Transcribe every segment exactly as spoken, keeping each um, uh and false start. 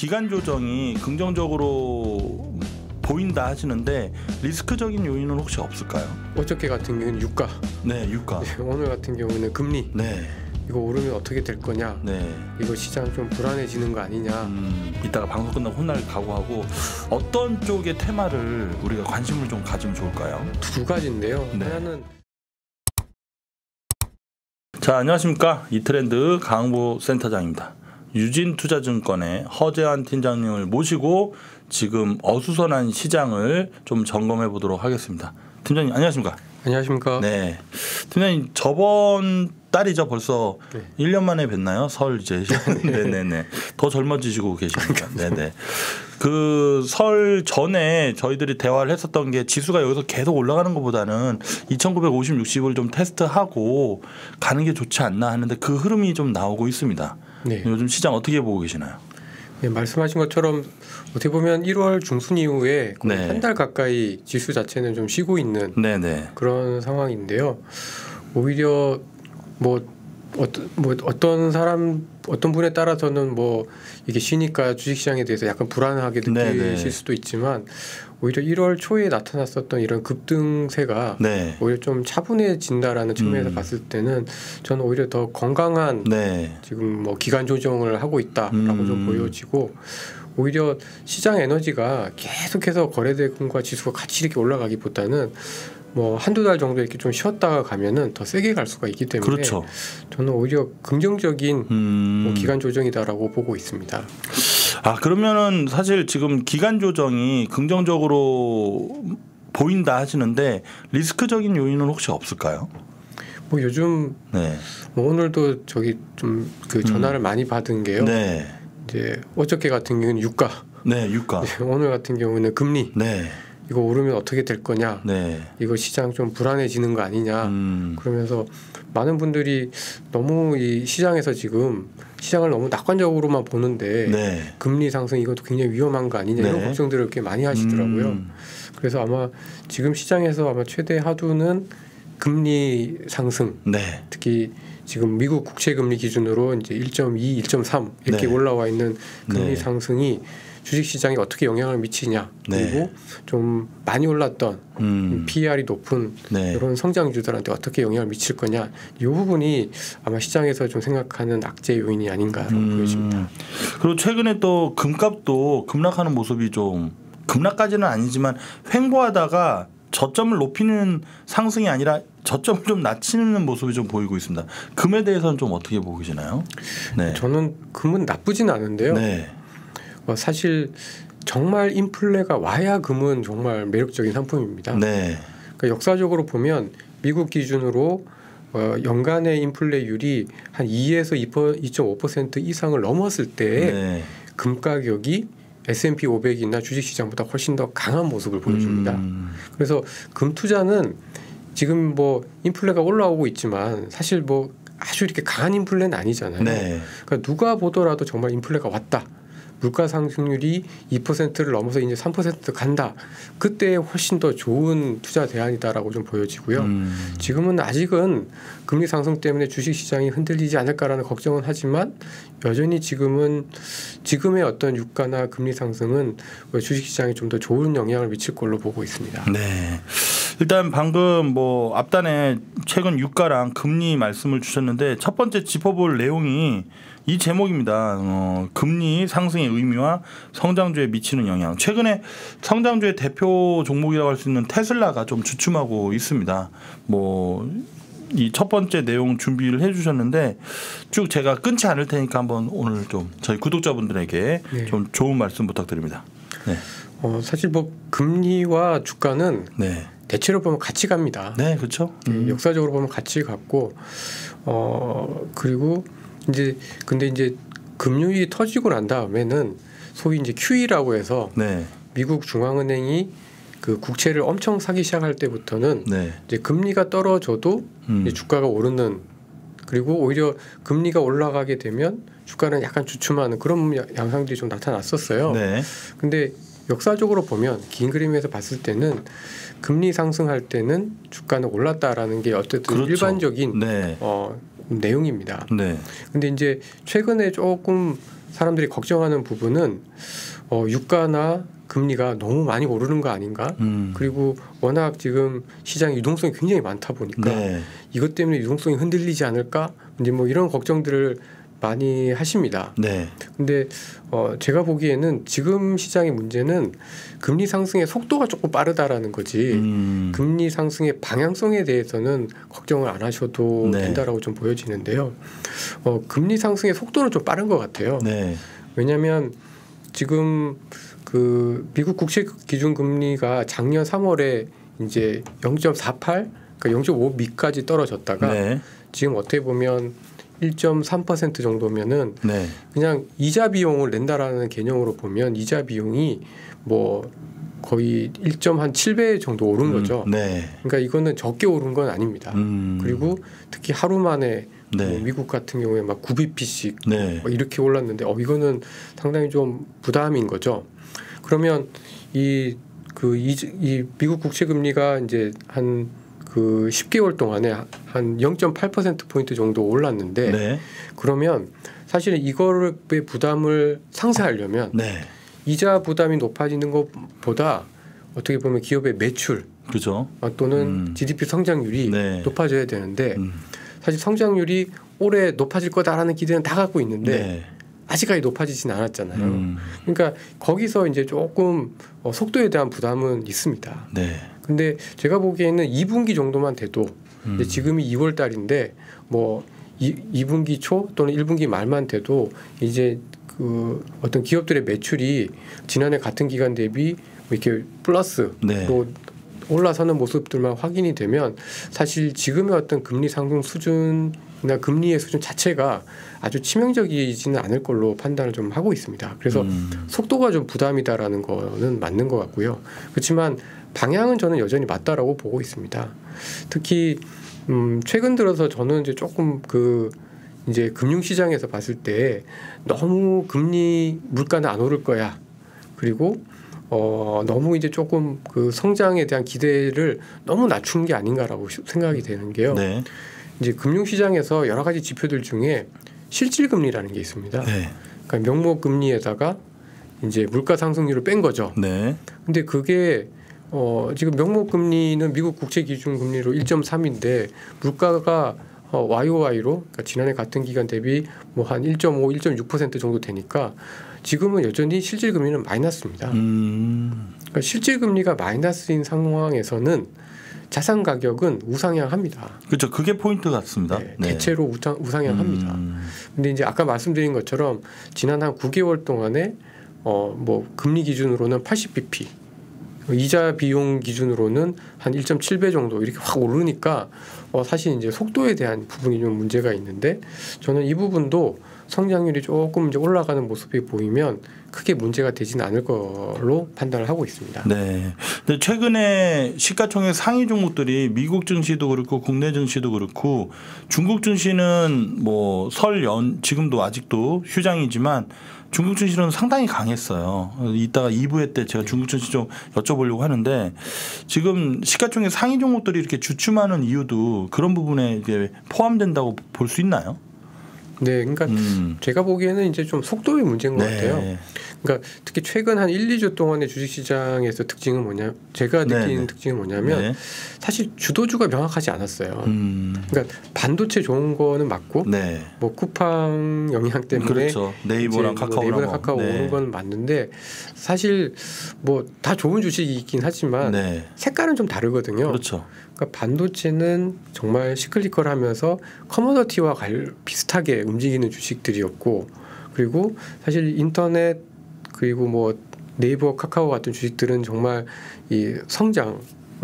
기간 조정이 긍정적으로 보인다 하시는데 리스크적인 요인은 혹시 없을까요? 어저께 같은 경우는 유가, 네, 유가. 네, 오늘 같은 경우는 금리. 네. 이거 오르면 어떻게 될 거냐? 네. 이거 시장 좀 불안해지는 거 아니냐? 음, 이따가 방송 끝나고 혼날 각오하고 어떤 쪽의 테마를 우리가 관심을 좀 가지면 좋을까요? 두 가지인데요. 네. 하나는 자, 안녕하십니까? 이트렌드 강보 센터장입니다. 유진투자증권의 허재환 팀장님을 모시고 지금 어수선한 시장을 좀 점검해 보도록 하겠습니다. 팀장님 안녕하십니까? 안녕하십니까? 네, 팀장님 저번 달이죠 벌써 네. 일 년 만에 뵀나요? 설 이제 네네네 더 젊어지시고 계십니다. 네네 그 설 전에 저희들이 대화를 했었던 게 지수가 여기서 계속 올라가는 것보다는 이천구백오십, 육십을 좀 테스트하고 가는 게 좋지 않나 하는데 그 흐름이 좀 나오고 있습니다. 네. 요즘 시장 어떻게 보고 계시나요? 네, 말씀하신 것처럼 어떻게 보면 일월 중순 이후에 네. 한 달 가까이 지수 자체는 좀 쉬고 있는 네네. 그런 상황인데요. 오히려 뭐 어떤 뭐 어떤 사람 어떤 분에 따라서는 뭐 이게 쉬니까 주식시장에 대해서 약간 불안하게 느끼실 네네. 수도 있지만 오히려 일월 초에 나타났었던 이런 급등세가 네. 오히려 좀 차분해진다라는 측면에서 음. 봤을 때는 저는 오히려 더 건강한 네. 지금 뭐 기간 조정을 하고 있다라고 음. 좀 보여지고 오히려 시장 에너지가 계속해서 거래대금과 지수가 같이 이렇게 올라가기보다는 뭐 한두 달 정도 이렇게 좀 쉬었다가 가면은 더 세게 갈 수가 있기 때문에 그렇죠. 저는 오히려 긍정적인 음. 뭐 기간 조정이다라고 보고 있습니다. 아 그러면은 사실 지금 기간 조정이 긍정적으로 보인다 하시는데 리스크적인 요인은 혹시 없을까요? 뭐 요즘 네. 뭐 오늘도 저기 좀 그 전화를 음. 많이 받은 게요. 네. 이제 어저께 같은 경우는 유가. 네, 유가. 네, 오늘 같은 경우는 금리. 네. 이거 오르면 어떻게 될 거냐? 네. 이거 시장 좀 불안해지는 거 아니냐? 음. 그러면서 많은 분들이 너무 이 시장에서 지금 시장을 너무 낙관적으로만 보는데 네. 금리 상승 이것도 굉장히 위험한 거 아니냐 네. 이런 걱정들을 꽤 많이 하시더라고요. 음. 그래서 아마 지금 시장에서 아마 최대 하두는 금리 상승. 네. 특히 지금 미국 국채 금리 기준으로 이제 일 점 이, 일 점 삼 이렇게 네. 올라와 있는 금리 네. 상승이 주식 시장에 어떻게 영향을 미치냐 네. 그리고 좀 많이 올랐던 음. 피이알이 높은 네. 이런 성장주들한테 어떻게 영향을 미칠 거냐 이 부분이 아마 시장에서 좀 생각하는 악재 요인이 아닌가라고 음. 보여집니다. 그리고 최근에 또 금값도 급락하는 모습이 좀 급락까지는 아니지만 횡보하다가 저점을 높이는 상승이 아니라 저점을 좀 낮추는 모습이 좀 보이고 있습니다. 금에 대해서는 좀 어떻게 보고 계시나요? 네. 저는 금은 나쁘진 않은데요. 네. 어, 사실 정말 인플레가 와야 금은 정말 매력적인 상품입니다. 네. 그러니까 역사적으로 보면 미국 기준으로 어, 연간의 인플레율이 한 이에서 이 점 오 퍼센트 이상을 넘었을 때 네. 금 가격이 에스 앤 피 오백이나 주식시장보다 훨씬 더 강한 모습을 보여줍니다. 음. 그래서 금 투자는 지금 뭐 인플레가 올라오고 있지만 사실 뭐 아주 이렇게 강한 인플레는 아니잖아요. 네. 그러니까 누가 보더라도 정말 인플레가 왔다. 물가 상승률이 이 퍼센트를 넘어서 이제 삼 퍼센트 간다. 그때 훨씬 더 좋은 투자 대안이다라고 좀 보여지고요. 음. 지금은 아직은 금리 상승 때문에 주식시장이 흔들리지 않을까라는 걱정은 하지만 여전히 지금은 지금의 어떤 유가나 금리 상승은 주식시장에 좀 더 좋은 영향을 미칠 걸로 보고 있습니다. 네. 일단 방금 뭐 앞단에 최근 유가랑 금리 말씀을 주셨는데 첫 번째 짚어볼 내용이 이 제목입니다. 어, 금리 상승의 의미와 성장주에 미치는 영향. 최근에 성장주의 대표 종목이라고 할 수 있는 테슬라가 좀 주춤하고 있습니다. 뭐 이 첫 번째 내용 준비를 해주셨는데 쭉 제가 끊지 않을 테니까 한번 오늘 좀 저희 구독자분들에게 네. 좀 좋은 말씀 부탁드립니다. 네. 어, 사실 뭐 금리와 주가는 네. 대체로 보면 같이 갑니다. 네, 그렇죠. 음. 역사적으로 보면 같이 갔고, 어 그리고 이제 근데 이제 금융이 터지고 난 다음에는 소위 이제 큐이라고 해서 네. 미국 중앙은행이 그 국채를 엄청 사기 시작할 때부터는 네. 이제 금리가 떨어져도 음. 이제 주가가 오르는 그리고 오히려 금리가 올라가게 되면 주가는 약간 주춤하는 그런 양상들이 좀 나타났었어요. 네. 근데 역사적으로 보면 긴 그림에서 봤을 때는 금리 상승할 때는 주가는 올랐다라는 게 어쨌든 그렇죠. 일반적인 네. 어, 내용입니다. 네. 근데 이제 최근에 조금 사람들이 걱정하는 부분은 어, 유가나 금리가 너무 많이 오르는 거 아닌가? 음. 그리고 워낙 지금 시장 유동성이 굉장히 많다 보니까 네. 이것 때문에 유동성이 흔들리지 않을까? 이제 뭐 이런 걱정들을 많이 하십니다. 네. 근데 어 제가 보기에는 지금 시장의 문제는 금리 상승의 속도가 조금 빠르다라는 거지. 음. 금리 상승의 방향성에 대해서는 걱정을 안 하셔도 네. 된다라고 좀 보여지는데요. 어 금리 상승의 속도는 좀 빠른 것 같아요. 네. 왜냐하면 지금 그 미국 국채 기준 금리가 작년 삼월에 이제 영 점 사팔, 그러니까 영 점 오 미까지 떨어졌다가 네. 지금 어떻게 보면 일 점 삼 퍼센트 정도면은 네. 그냥 이자 비용을 낸다라는 개념으로 보면 이자 비용이 뭐 거의 일 점 칠 배 정도 오른 거죠. 음. 네. 그러니까 이거는 적게 오른 건 아닙니다. 음. 그리고 특히 하루 만에 네. 뭐 미국 같은 경우에 막 구 비피씩 네. 막 이렇게 올랐는데 어 이거는 상당히 좀 부담인 거죠. 그러면 이 그 이 이 미국 국채 금리가 이제 한 그 십 개월 동안에 한 영 점 팔 퍼센트 포인트 정도 올랐는데 네. 그러면 사실은 이거의 부담을 상쇄하려면 네. 이자 부담이 높아지는 것보다 어떻게 보면 기업의 매출 그죠. 또는 음. 지디피 성장률이 네. 높아져야 되는데 음. 사실 성장률이 올해 높아질 거다라는 기대는 다 갖고 있는데 네. 아직까지 높아지진 않았잖아요. 음. 그러니까 거기서 이제 조금 어, 속도에 대한 부담은 있습니다. 네. 근데 제가 보기에는 이 분기 정도만 돼도 음. 이제 지금이 이월 달인데 뭐 이, 이 분기 초 또는 일 분기 말만 돼도 이제 그 어떤 기업들의 매출이 지난해 같은 기간 대비 이렇게 플러스로 네. 올라서는 모습들만 확인이 되면 사실 지금의 어떤 금리 상승 수준이나 금리의 수준 자체가 아주 치명적이지는 않을 걸로 판단을 좀 하고 있습니다. 그래서 음. 속도가 좀 부담이다라는 거는 맞는 것 같고요. 그렇지만 방향은 저는 여전히 맞다라고 보고 있습니다. 특히 음 최근 들어서 저는 이제 조금 그 이제 금융시장에서 봤을 때 너무 금리 물가는 안 오를 거야. 그리고 어 너무 이제 조금 그 성장에 대한 기대를 너무 낮춘 게 아닌가라고 생각이 되는 게요. 네. 이제 금융시장에서 여러 가지 지표들 중에 실질금리라는 게 있습니다. 네. 그러니까 명목금리에다가 이제 물가 상승률을 뺀 거죠. 네. 근데 그게 어 지금 명목금리는 미국 국채 기준 금리로 일 점 삼인데 물가가 어 와이오와이로 그러니까 지난해 같은 기간 대비 뭐 한 일 점 오, 일 점 육 퍼센트 정도 되니까 지금은 여전히 실질금리는 마이너스입니다. 음. 그러니까 실질금리가 마이너스인 상황에서는 자산 가격은 우상향합니다. 그렇죠. 그게 포인트 같습니다. 네, 네. 대체로 우상, 우상향합니다. 음. 근데 이제 아까 말씀드린 것처럼 지난 한 구 개월 동안에 어 뭐 금리 기준으로는 팔십 비피, 이자 비용 기준으로는 한 일 점 칠 배 정도 이렇게 확 오르니까 어 사실 이제 속도에 대한 부분이 좀 문제가 있는데 저는 이 부분도 성장률이 조금 이제 올라가는 모습이 보이면 크게 문제가 되지는 않을 걸로 판단을 하고 있습니다. 네. 근데 최근에 시가총액 상위 종목들이 미국 증시도 그렇고 국내 증시도 그렇고 중국 증시는 뭐 설 연 지금도 아직도 휴장이지만 중국 증시는 상당히 강했어요. 이따가 이 부 때 제가 중국 증시 좀 여쭤보려고 하는데 지금 시가총액 상위 종목들이 이렇게 주춤하는 이유도 그런 부분에 이제 포함된다고 볼 수 있나요? 네, 그러니까 음. 제가 보기에는 이제 좀 속도의 문제인 것 네. 같아요. 그러니까 특히 최근 한 일, 이 주 동안의 주식시장에서 특징은 뭐냐? 제가 느끼는 네, 네. 특징은 뭐냐면 네. 사실 주도주가 명확하지 않았어요. 음. 그러니까 반도체 좋은 거는 맞고 네. 뭐 쿠팡 영향 때문에 그렇죠. 네이버랑 이제 뭐 카카오랑 네이버랑 카카오 네. 오는 건 맞는데 사실 뭐 다 좋은 주식이 있긴 하지만 네. 색깔은 좀 다르거든요. 그렇죠. 그러니까 반도체는 정말 시클리컬하면서 커머더티와 갈, 비슷하게 움직이는 주식들이었고 그리고 사실 인터넷 그리고 뭐 네이버 카카오 같은 주식들은 정말 이 성장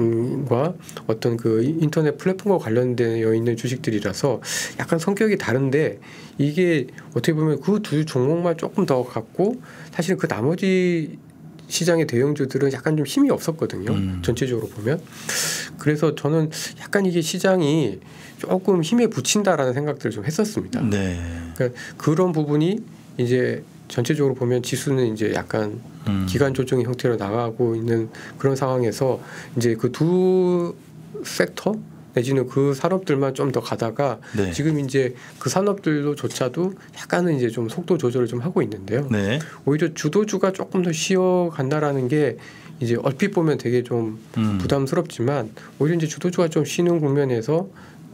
과 어떤 그 인터넷 플랫폼과 관련되어 있는 주식들이라서 약간 성격이 다른데 이게 어떻게 보면 그 두 종목만 조금 더 갖고 사실은 그 나머지 시장의 대형주들은 약간 좀 힘이 없었거든요. 음. 전체적으로 보면. 그래서 저는 약간 이게 시장이 조금 힘에 부친다라는 생각들을 좀 했었습니다. 네. 그러니까 그런 부분이 이제 전체적으로 보면 지수는 이제 약간 음. 기간 조정의 형태로 나가고 있는 그런 상황에서 이제 그 두 섹터 내지는 그 산업들만 좀 더 가다가 네. 지금 이제 그 산업들로조차도 약간은 이제 좀 속도 조절을 좀 하고 있는데요. 네. 오히려 주도주가 조금 더 쉬어간다라는 게 이제 얼핏 보면 되게 좀 음. 부담스럽지만 오히려 이제 주도주가 좀 쉬는 국면에서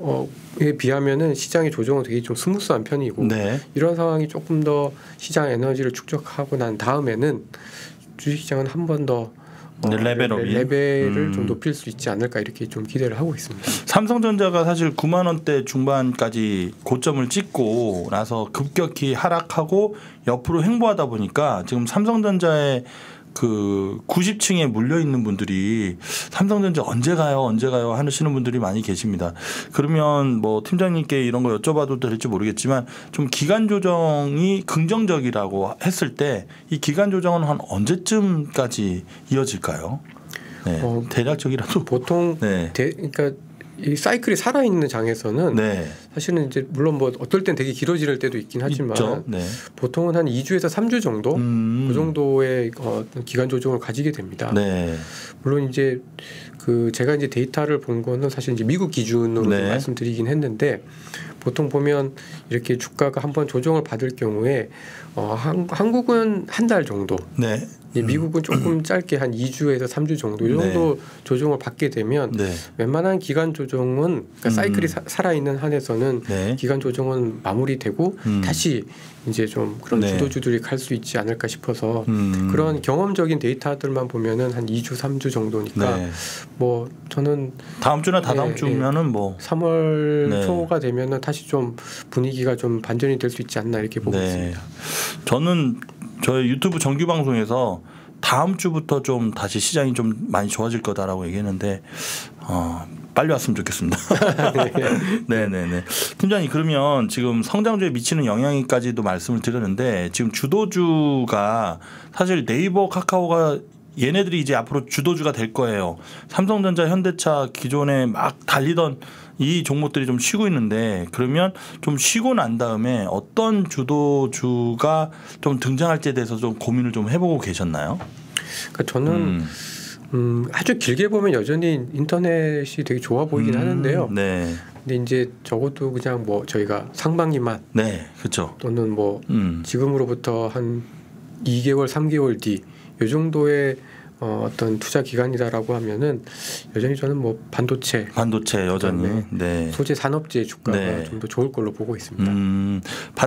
어에 비하면은 시장의 조정은 되게 좀 스무스한 편이고 네. 이런 상황이 조금 더 시장 에너지를 축적하고 난 다음에는 주식시장은 한 번 더 어, 레벨업이 레벨을 음. 좀 높일 수 있지 않을까 이렇게 좀 기대를 하고 있습니다. 삼성전자가 사실 구만 원대 중반까지 고점을 찍고 나서 급격히 하락하고 옆으로 횡보하다 보니까 지금 삼성전자의 그 구십 층에 물려 있는 분들이 삼성전자 언제 가요 언제 가요 하시는 분들이 많이 계십니다. 그러면 뭐 팀장님께 이런 거 여쭤봐도 될지 모르겠지만 좀 기간 조정이 긍정적이라고 했을 때 이 기간 조정은 한 언제쯤까지 이어질까요? 네. 어, 대략적이라도 보통 네. 대, 그러니까 이 사이클이 살아있는 장에서는 네. 사실은 이제 물론 뭐 어떨 땐 되게 길어질 때도 있긴 하지만 네. 보통은 한 이 주에서 삼 주 정도 음. 그 정도의 어, 기간 조정을 가지게 됩니다. 네. 물론 이제 그 제가 이제 데이터를 본 거는 사실 이제 미국 기준으로 네. 말씀드리긴 했는데 보통 보면 이렇게 주가가 한번 조정을 받을 경우에 어, 한, 한국은 한 달 정도, 네. 음. 미국은 조금 짧게 한 이 주에서 삼 주 정도 이 정도 네. 조정을 받게 되면 네. 웬만한 기간 조정은 그러니까 음. 사이클이 사, 살아있는 한에서는 네. 기간 조정은 마무리되고 음. 다시 이제 좀 그런 네. 주도주들이 갈 수 있지 않을까 싶어서 음. 그런 경험적인 데이터들만 보면은 한 이 주, 삼 주 정도니까 네. 뭐 저는 다음 주나 다다음 네, 주면은 뭐 삼월 네. 초가 되면은 다시 좀 분위기가 좀 반전이 될 수 있지 않나 이렇게 보고 네. 있습니다. 저는 저희 유튜브 정규 방송에서 다음 주부터 좀 다시 시장이 좀 많이 좋아질 거다라고 얘기했는데 어, 빨리 왔으면 좋겠습니다. 네, 네, 네. 팀장님 그러면 지금 성장주에 미치는 영향까지도 말씀을 드렸는데 지금 주도주가 사실 네이버, 카카오가 얘네들이 이제 앞으로 주도주가 될 거예요. 삼성전자, 현대차 기존에 막 달리던 이 종목들이 좀 쉬고 있는데 그러면 좀 쉬고 난 다음에 어떤 주도주가 좀 등장할지에 대해서 좀 고민을 좀 해보고 계셨나요? 그러니까 저는 음. 음, 아주 길게 보면 여전히 인터넷이 되게 좋아 보이긴 음, 하는데요. 네. 근데 이제 적어도 그냥 뭐 저희가 상반기만 네, 그렇죠. 또는 뭐 음. 지금으로부터 한 이 개월, 삼 개월 뒤 이 정도의 어, 어떤 투자 기간이다라고 하면은 여전히 저는 뭐 반도체, 반도체 여전히 네. 소재 산업재 주가가 네. 좀 더 좋을 걸로 보고 있습니다. 음,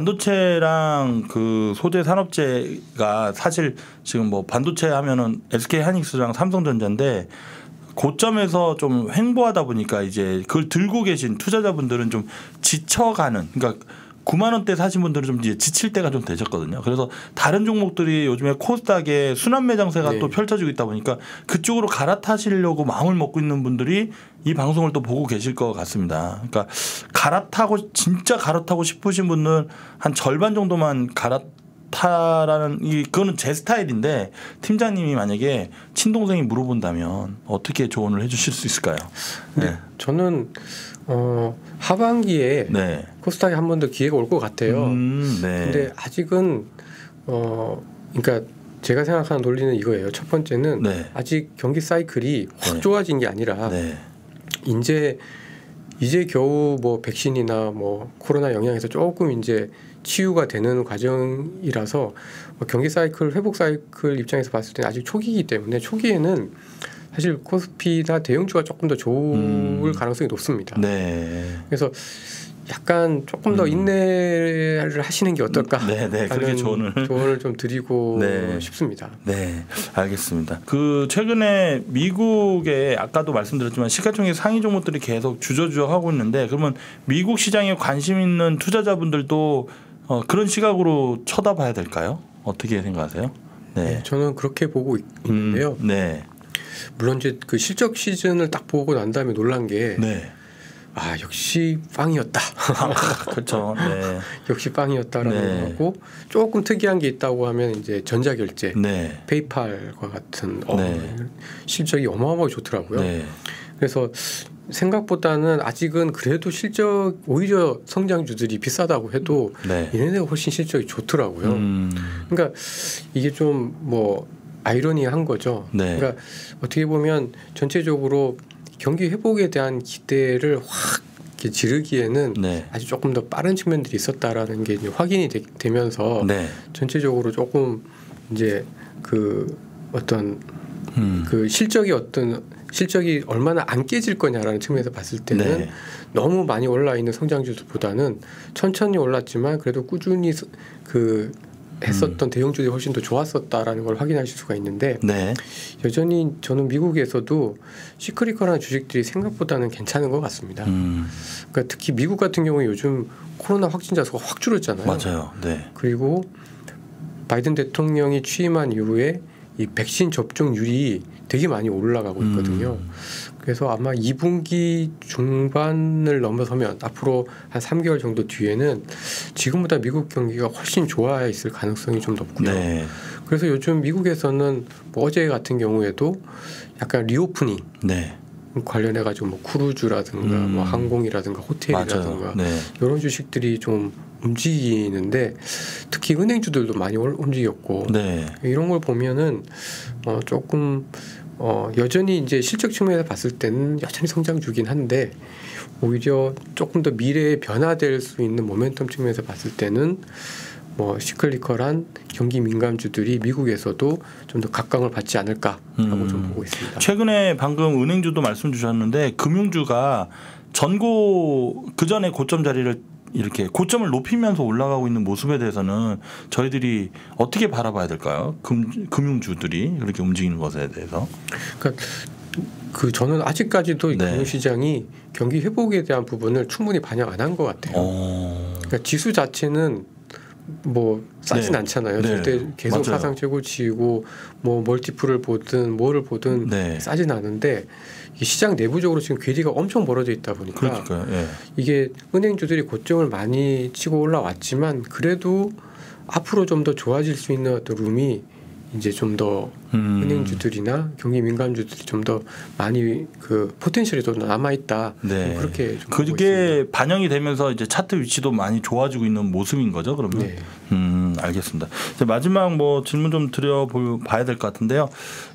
반도체랑 그 소재 산업재가 사실 지금 뭐 반도체 하면은 에스케이 하이닉스랑 삼성전자인데 고점에서 좀 횡보하다 보니까 이제 그걸 들고 계신 투자자분들은 좀 지쳐가는 그러니까 구만 원대 사신 분들은 좀 이제 지칠 때가 좀 되셨거든요. 그래서 다른 종목들이 요즘에 코스닥에 순환 매장세가 네. 또 펼쳐지고 있다 보니까 그쪽으로 갈아타시려고 마음을 먹고 있는 분들이 이 방송을 또 보고 계실 것 같습니다. 그러니까 갈아타고 진짜 갈아타고 싶으신 분은 한 절반 정도만 갈아타라는 이 그거는 제 스타일인데 팀장님이 만약에 친동생이 물어본다면 어떻게 조언을 해주실 수 있을까요? 네. 저는 어, 하반기에 네. 코스닥에 한 번 더 기회가 올 것 같아요. 음, 네. 근데 아직은 어, 그러니까 제가 생각하는 논리는 이거예요. 첫 번째는 네. 아직 경기 사이클이 확 네. 좋아진 게 아니라 네. 이제 이제 겨우 뭐 백신이나 뭐 코로나 영향에서 조금 이제 치유가 되는 과정이라서 뭐 경기 사이클 회복 사이클 입장에서 봤을 때는 아직 초기이기 때문에 초기에는 사실 코스피나 대형주가 조금 더 좋을 음. 가능성이 높습니다. 네. 그래서 약간 조금 더 음. 인내를 하시는 게 어떨까? 네, 네. 그렇게 조언을 조언을 좀 드리고 네. 싶습니다. 네, 알겠습니다. 그 최근에 미국에 아까도 말씀드렸지만 시가총액 상위 종목들이 계속 주저주저하고 있는데 그러면 미국 시장에 관심 있는 투자자분들도 어, 그런 시각으로 쳐다봐야 될까요? 어떻게 생각하세요? 네, 네, 저는 그렇게 보고 있, 있는데요. 음, 네, 물론 이제 그 실적 시즌을 딱 보고 난 다음에 놀란 게 네. 아 역시 빵이었다. 그렇죠. 네. 역시 빵이었다라는 네. 거고 조금 특이한 게 있다고 하면 이제 전자결제, 네. 페이팔과 같은 어, 네. 실적이 어마어마하게 좋더라고요. 네. 그래서 생각보다는 아직은 그래도 실적 오히려 성장주들이 비싸다고 해도 네. 얘네가 훨씬 실적이 좋더라고요. 음, 그러니까 이게 좀 뭐 아이러니한 거죠. 네. 그러니까 어떻게 보면 전체적으로 경기 회복에 대한 기대를 확 이렇게 지르기에는 네. 아직 조금 더 빠른 측면들이 있었다라는 게 이제 확인이 되, 되면서 네. 전체적으로 조금 이제 그 어떤 음. 그 실적이 어떤 실적이 얼마나 안 깨질 거냐라는 측면에서 봤을 때는 네. 너무 많이 올라 있는 성장주보다는 천천히 올랐지만 그래도 꾸준히 그 했었던 음. 대형주들이 훨씬 더 좋았었다라는 걸 확인하실 수가 있는데 네. 여전히 저는 미국에서도 시크리컬한 주식들이 생각보다는 괜찮은 것 같습니다. 음. 그러니까 특히 미국 같은 경우에 요즘 코로나 확진자 수가 확 줄었잖아요. 맞아요. 네. 그리고 바이든 대통령이 취임한 이후에 이 백신 접종률이 되게 많이 올라가고 있거든요. 음. 그래서 아마 이 분기 중반을 넘어서면 앞으로 한 삼 개월 정도 뒤에는 지금보다 미국 경기가 훨씬 좋아 있을 가능성이 좀 높고요. 네. 그래서 요즘 미국에서는 뭐 어제 같은 경우에도 약간 리오프닝 네. 관련해 가지고 뭐 크루즈라든가 음. 뭐 항공이라든가 호텔이라든가 네. 이런 주식들이 좀 움직이는데 특히 은행주들도 많이 움직였고 네. 이런 걸 보면은 어 조금 어 여전히 이제 실적 측면에서 봤을 때는 여전히 성장주긴 한데 오히려 조금 더 미래에 변화될 수 있는 모멘텀 측면에서 봤을 때는 뭐 시클리컬한 경기 민감주들이 미국에서도 좀 더 각광을 받지 않을까라고 음. 좀 보고 있습니다. 최근에 방금 은행주도 말씀 주셨는데 금융주가 전고 그 전에 고점 자리를 이렇게 고점을 높이면서 올라가고 있는 모습에 대해서는 저희들이 어떻게 바라봐야 될까요? 금, 금융주들이 그렇게 움직이는 것에 대해서. 그러니까 그 저는 아직까지도 네. 금융시장이 경기 회복에 대한 부분을 충분히 반영 안 한 것 같아요. 어... 그러니까 지수 자체는 뭐 싸진 네. 않잖아요. 네. 절대 계속 맞아요. 사상 최고치이고 뭐 멀티플을 보든 뭐를 보든 네. 싸진 않은데 시장 내부적으로 지금 괴리가 엄청 벌어져 있다 보니까 예. 이게 은행주들이 고점을 많이 치고 올라왔지만 그래도 앞으로 좀 더 좋아질 수 있는 어떤 룸이 이제 좀 더 음. 은행주들이나 경기 민감주들이 좀 더 많이 그 포텐셜이 좀 남아 있다. 네. 그렇게 좀 그게 반영이 되면서 이제 차트 위치도 많이 좋아지고 있는 모습인 거죠. 그러면. 네. 음, 알겠습니다. 이제 마지막 뭐 질문 좀 드려봐야 될 것 같은데요.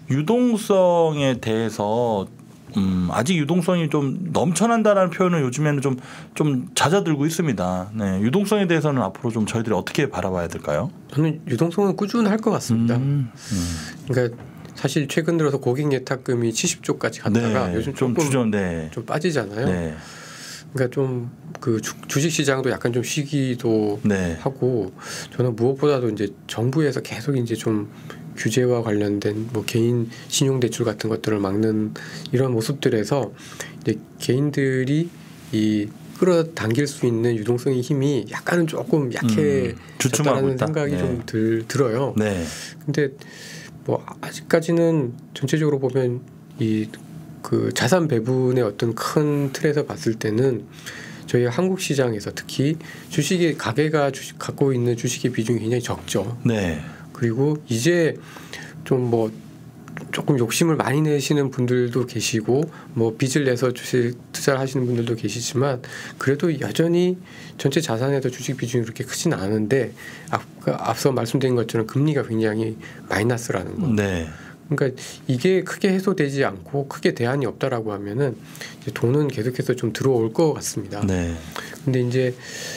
유동성에 대해서 음, 아직 유동성이 좀 넘쳐난다라는 표현을 요즘에는 좀, 좀 잦아들고 있습니다. 네, 유동성에 대해서는 앞으로 좀 저희들이 어떻게 바라봐야 될까요? 저는 유동성은 꾸준할 것 같습니다. 음, 음. 그러니까 사실 최근 들어서 고객 예탁금이 칠십조까지 갔다가 네, 요즘 좀 조금 주전, 네. 좀 빠지잖아요. 네. 그러니까 좀 그 주식 시장도 약간 좀 쉬기도 네. 하고 저는 무엇보다도 이제 정부에서 계속 이제 좀 규제와 관련된 뭐 개인 신용 대출 같은 것들을 막는 이런 모습들에서 이제 개인들이 이 끌어당길 수 있는 유동성의 힘이 약간은 조금 약해졌다는 음, 생각이 네. 좀 들, 들어요. 네. 근데 뭐 아직까지는 전체적으로 보면 이 그 자산 배분의 어떤 큰 틀에서 봤을 때는 저희 한국 시장에서 특히 주식의 가계가 주식 갖고 있는 주식의 비중이 굉장히 적죠. 네. 그리고 이제 좀 뭐 조금 욕심을 많이 내시는 분들도 계시고 뭐 빚을 내서 주식 투자를 하시는 분들도 계시지만 그래도 여전히 전체 자산에서 주식 비중이 그렇게 크지는 않은데 아까 앞서 말씀드린 것처럼 금리가 굉장히 마이너스라는 거. 네. 그러니까 이게 크게 해소되지 않고 크게 대안이 없다라고 하면은 이제 돈은 계속해서 좀 들어올 것 같습니다. 네. 근데 이제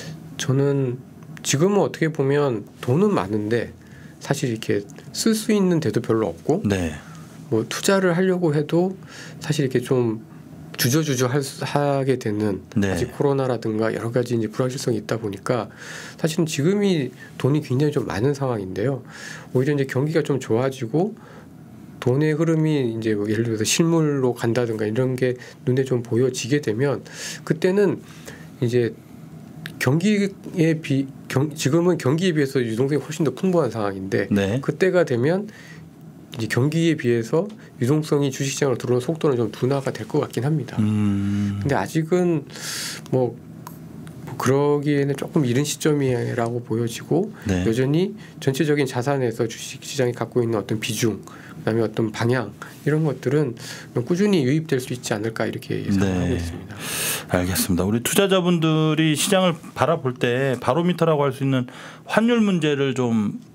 저는 지금은 어떻게 보면 돈은 많은데 사실 이렇게 쓸 수 있는 데도 별로 없고 네. 뭐 투자를 하려고 해도 사실 이렇게 좀 주저주저 할, 하게 되는 네. 아직 코로나라든가 여러 가지 이제 불확실성이 있다 보니까 사실은 지금이 돈이 굉장히 좀 많은 상황인데요. 오히려 이제 경기가 좀 좋아지고 돈의 흐름이 이제 뭐 예를 들어서 실물로 간다든가 이런 게 눈에 좀 보여지게 되면 그때는 이제 경기에 비 경, 지금은 경기에 비해서 유동성이 훨씬 더 풍부한 상황인데 네. 그때가 되면 이제 경기에 비해서 유동성이 주식시장으로 들어오는 속도는 좀 둔화가 될 것 같긴 합니다. 음. 근데 아직은 뭐, 뭐 그러기에는 조금 이른 시점이라고 보여지고 네. 여전히 전체적인 자산에서 주식시장이 갖고 있는 어떤 비중 그다음에 어떤 방향 이런 것들은 꾸준히 유입될 수 있지 않을까 이렇게 예상하고 네. 있습니다. 알겠습니다. 우리 투자자분들이 시장을 바라볼 때 바로미터라고 할 수 있는 환율 문제를 좀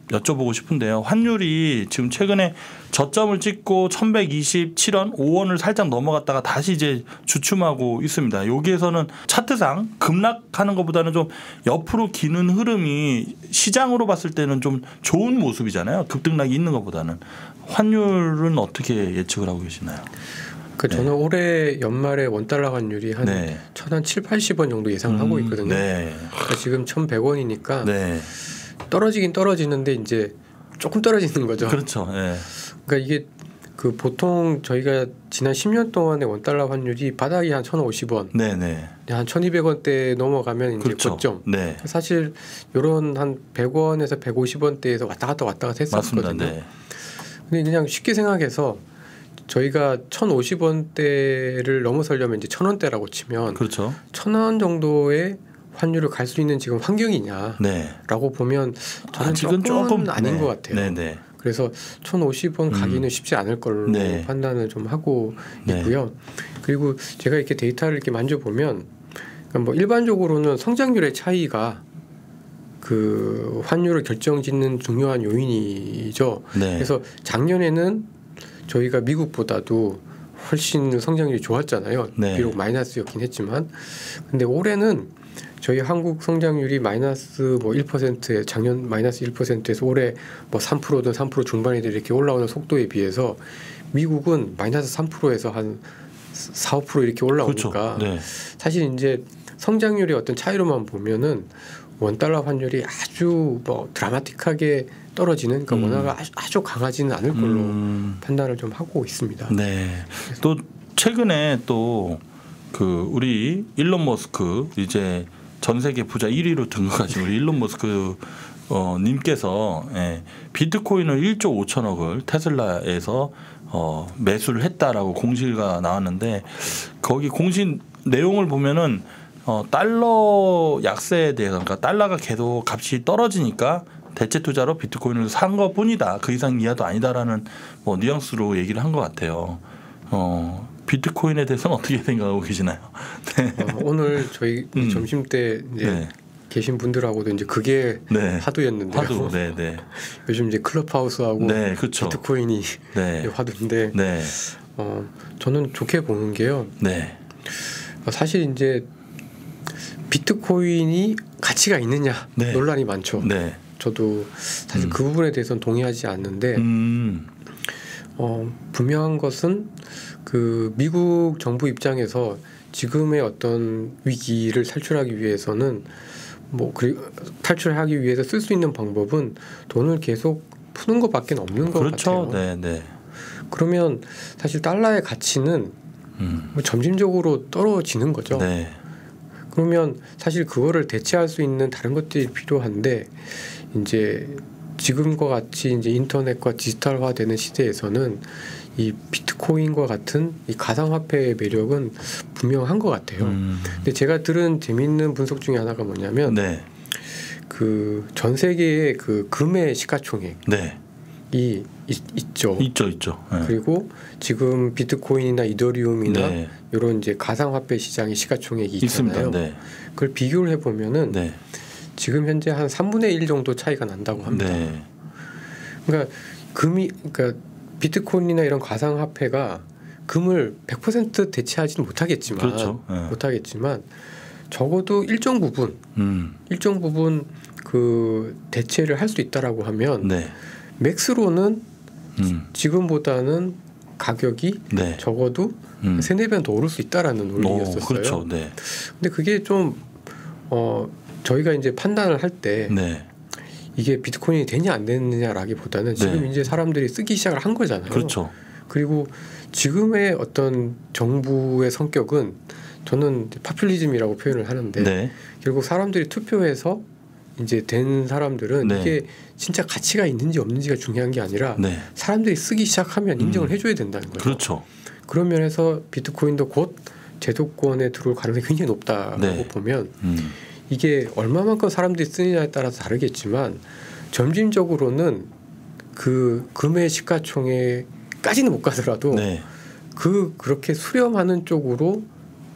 여쭤보고 싶은데요. 환율이 지금 최근에 저점을 찍고 천백이십칠 원, 오 원을 살짝 넘어갔다가 다시 이제 주춤하고 있습니다. 여기에서는 차트상 급락하는 것보다는 좀 옆으로 기는 흐름이 시장으로 봤을 때는 좀 좋은 모습이잖아요. 급등락이 있는 것보다는. 환율은 어떻게 예측을 하고 계시나요? 그 저는 네. 올해 연말에 원달러 환율이 한 네. 천 칠팔십 원 정도 예상을 음, 하고 있거든요. 네. 그러니까 지금 천백 원이니까 네. 떨어지긴 떨어지는데 이제 조금 떨어지는 거죠. 그렇죠. 네. 그러니까 이게 그 보통 저희가 지난 십 년 동안의 원달러 환율이 바닥이 한 천오십 원, 네네. 한 천이백 원대 넘어가면 이제 그렇죠. 고점. 네. 사실 이런 한 백 원에서 백오십 원대에서 왔다 갔다 왔다 갔다 했었거든요. 네. 근데 그냥 쉽게 생각해서 저희가 천오십 원대를 넘어서려면 이제 천 원대라고 치면 그렇죠. 천 원 정도의 환율을 갈 수 있는 지금 환경이냐라고 네. 보면 저는 아, 조금, 조금 아닌 네. 것 같아요. 네. 네. 그래서 천오십 원 가기는 음. 쉽지 않을 걸로 네. 판단을 좀 하고 네. 있고요. 그리고 제가 이렇게 데이터를 이렇게 만져보면 뭐 일반적으로는 성장률의 차이가 그 환율을 결정짓는 중요한 요인이죠. 네. 그래서 작년에는 저희가 미국보다도 훨씬 성장률이 좋았잖아요. 네. 비록 마이너스였긴 했지만, 근데 올해는 저희 한국 성장률이 마이너스 뭐 일 퍼센트에 작년 마이너스 일 퍼센트에서 올해 뭐 삼 퍼센트든 삼 퍼센트 중반이든 이렇게 올라오는 속도에 비해서 미국은 마이너스 삼 퍼센트에서 한 사, 오 퍼센트 이렇게 올라오니까 그렇죠. 네. 사실 이제 성장률의 어떤 차이로만 보면은 원달러 환율이 아주 뭐 드라마틱하게 떨어지는 그러니까 음. 원화가 아주, 아주 강하지는 않을 걸로 음. 판단을 좀 하고 있습니다. 네. 또 최근에 또 그 우리 일론 머스크 이제 전 세계 부자 일 위로 등극하신 우리 일론 머스크 어, 님께서 예, 비트코인을 일조 오천억을 테슬라에서 어, 매수를 했다라고 공시가 나왔는데 거기 공시 내용을 보면은 어, 달러 약세에 대해서 그러니까 달러가 계속 값이 떨어지니까 대체 투자로 비트코인을 산 것뿐이다. 그 이상 이하도 아니다라는 뭐 뉘앙스로 얘기를 한 것 같아요. 어, 비트코인에 대해서는 어떻게 생각하고 계시나요? 네. 어, 오늘 저희 음. 점심 때 이제 네. 계신 분들하고도 이제 그게 네. 화두였는데요. 화두, 네, 네. 요즘 이제 클럽하우스하고 네, 그렇죠. 비트코인이 네. 화두인데, 네. 어, 저는 좋게 보는 게요. 네. 사실 이제 비트코인이 가치가 있느냐 네. 논란이 많죠. 네. 저도 사실 음. 그 부분에 대해서는 동의하지 않는데 음. 어, 분명한 것은 그 미국 정부 입장에서 지금의 어떤 위기를 탈출하기 위해서는 뭐 그 탈출하기 위해서 쓸 수 있는 방법은 돈을 계속 푸는 것밖에 없는 것 그렇죠. 같아요. 네, 네. 그러면 사실 달러의 가치는 음. 뭐 점진적으로 떨어지는 거죠. 네. 그러면 사실 그거를 대체할 수 있는 다른 것들이 필요한데 이제 지금과 같이 이제 인터넷과 디지털화되는 시대에서는 이 비트코인과 같은 이 가상화폐의 매력은 분명한 것 같아요. 음. 근데 제가 들은 재미있는 분석 중에 하나가 뭐냐면 네. 그 전 세계의 그 금의 시가총액 네. 이 있, 있죠. 있죠, 있죠. 네. 그리고 지금 비트코인이나 이더리움이나 네. 이런 이제 가상화폐 시장의 시가총액이 있잖아요. 네. 그걸 비교를 해보면은 네. 지금 현재 한 삼분의 일 정도 차이가 난다고 합니다. 네. 그러니까 금이 그러니까 비트코인이나 이런 가상화폐가 금을 백 퍼센트 대체하지는 못하겠지만 그렇죠. 네. 못하겠지만 적어도 일정 부분 음. 일정 부분 그 대체를 할 수 있다라고 하면 네. 맥스로는 음. 지금보다는 가격이 네. 적어도 음. 세네 배 더 오를 수 있다라는 논리였었어요. 오, 그렇죠. 네. 근데 그게 좀 어, 저희가 이제 판단을 할 때 네. 이게 비트코인이 되냐 안 되느냐라기보다는 지금 네. 이제 사람들이 쓰기 시작을 한 거잖아요. 그렇죠. 그리고 지금의 어떤 정부의 성격은 저는 파퓰리즘이라고 표현을 하는데 네. 결국 사람들이 투표해서 이제 된 사람들은 네. 이게 진짜 가치가 있는지 없는지가 중요한 게 아니라 네. 사람들이 쓰기 시작하면 인정을 음. 해줘야 된다는 거죠. 그렇죠. 그런 면에서 비트코인도 곧 제도권에 들어올 가능성이 굉장히 높다고 네. 보면 음. 이게 얼마만큼 사람들이 쓰느냐에 따라서 다르겠지만 점진적으로는 그 금의 시가총액까지는 못 가더라도 네. 그 그렇게 수렴하는 쪽으로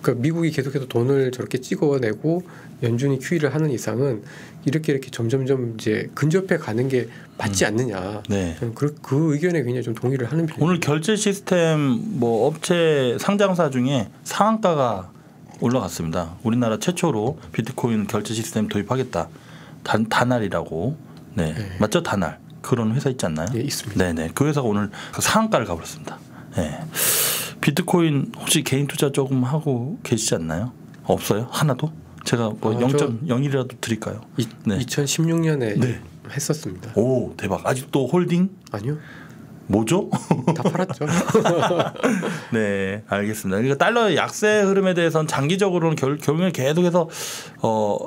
그러니까 미국이 계속해서 돈을 저렇게 찍어내고 연준이 큐이를 하는 이상은 이렇게 이렇게 점점점 이제 근접해 가는 게 맞지 음. 않느냐. 네. 저는 그, 그 의견에 굉장히 좀 동의를 하는 편입니다. 오늘 결제 시스템 뭐 업체 상장사 중에 상한가가 올라갔습니다. 우리나라 최초로 비트코인 결제 시스템 도입하겠다. 단 다날이라고. 네. 네. 맞죠? 다날. 그런 회사 있지 않나요? 예, 있습니다. 네네. 그 회사가 오늘 그 상한가를 가버렸습니다. 네. 비트코인 혹시 개인 투자 조금 하고 계시지 않나요? 없어요? 하나도? 제가 뭐 아, 영 점 영일이라도 드릴까요? 이, 네. 이천십육 년에 네. 했었습니다. 오 대박. 아직도 홀딩? 아니요. 뭐죠? 다 팔았죠. 네, 알겠습니다. 그러니까 달러의 약세 흐름에 대해서는 장기적으로는 결, 결국엔 계속해서 어,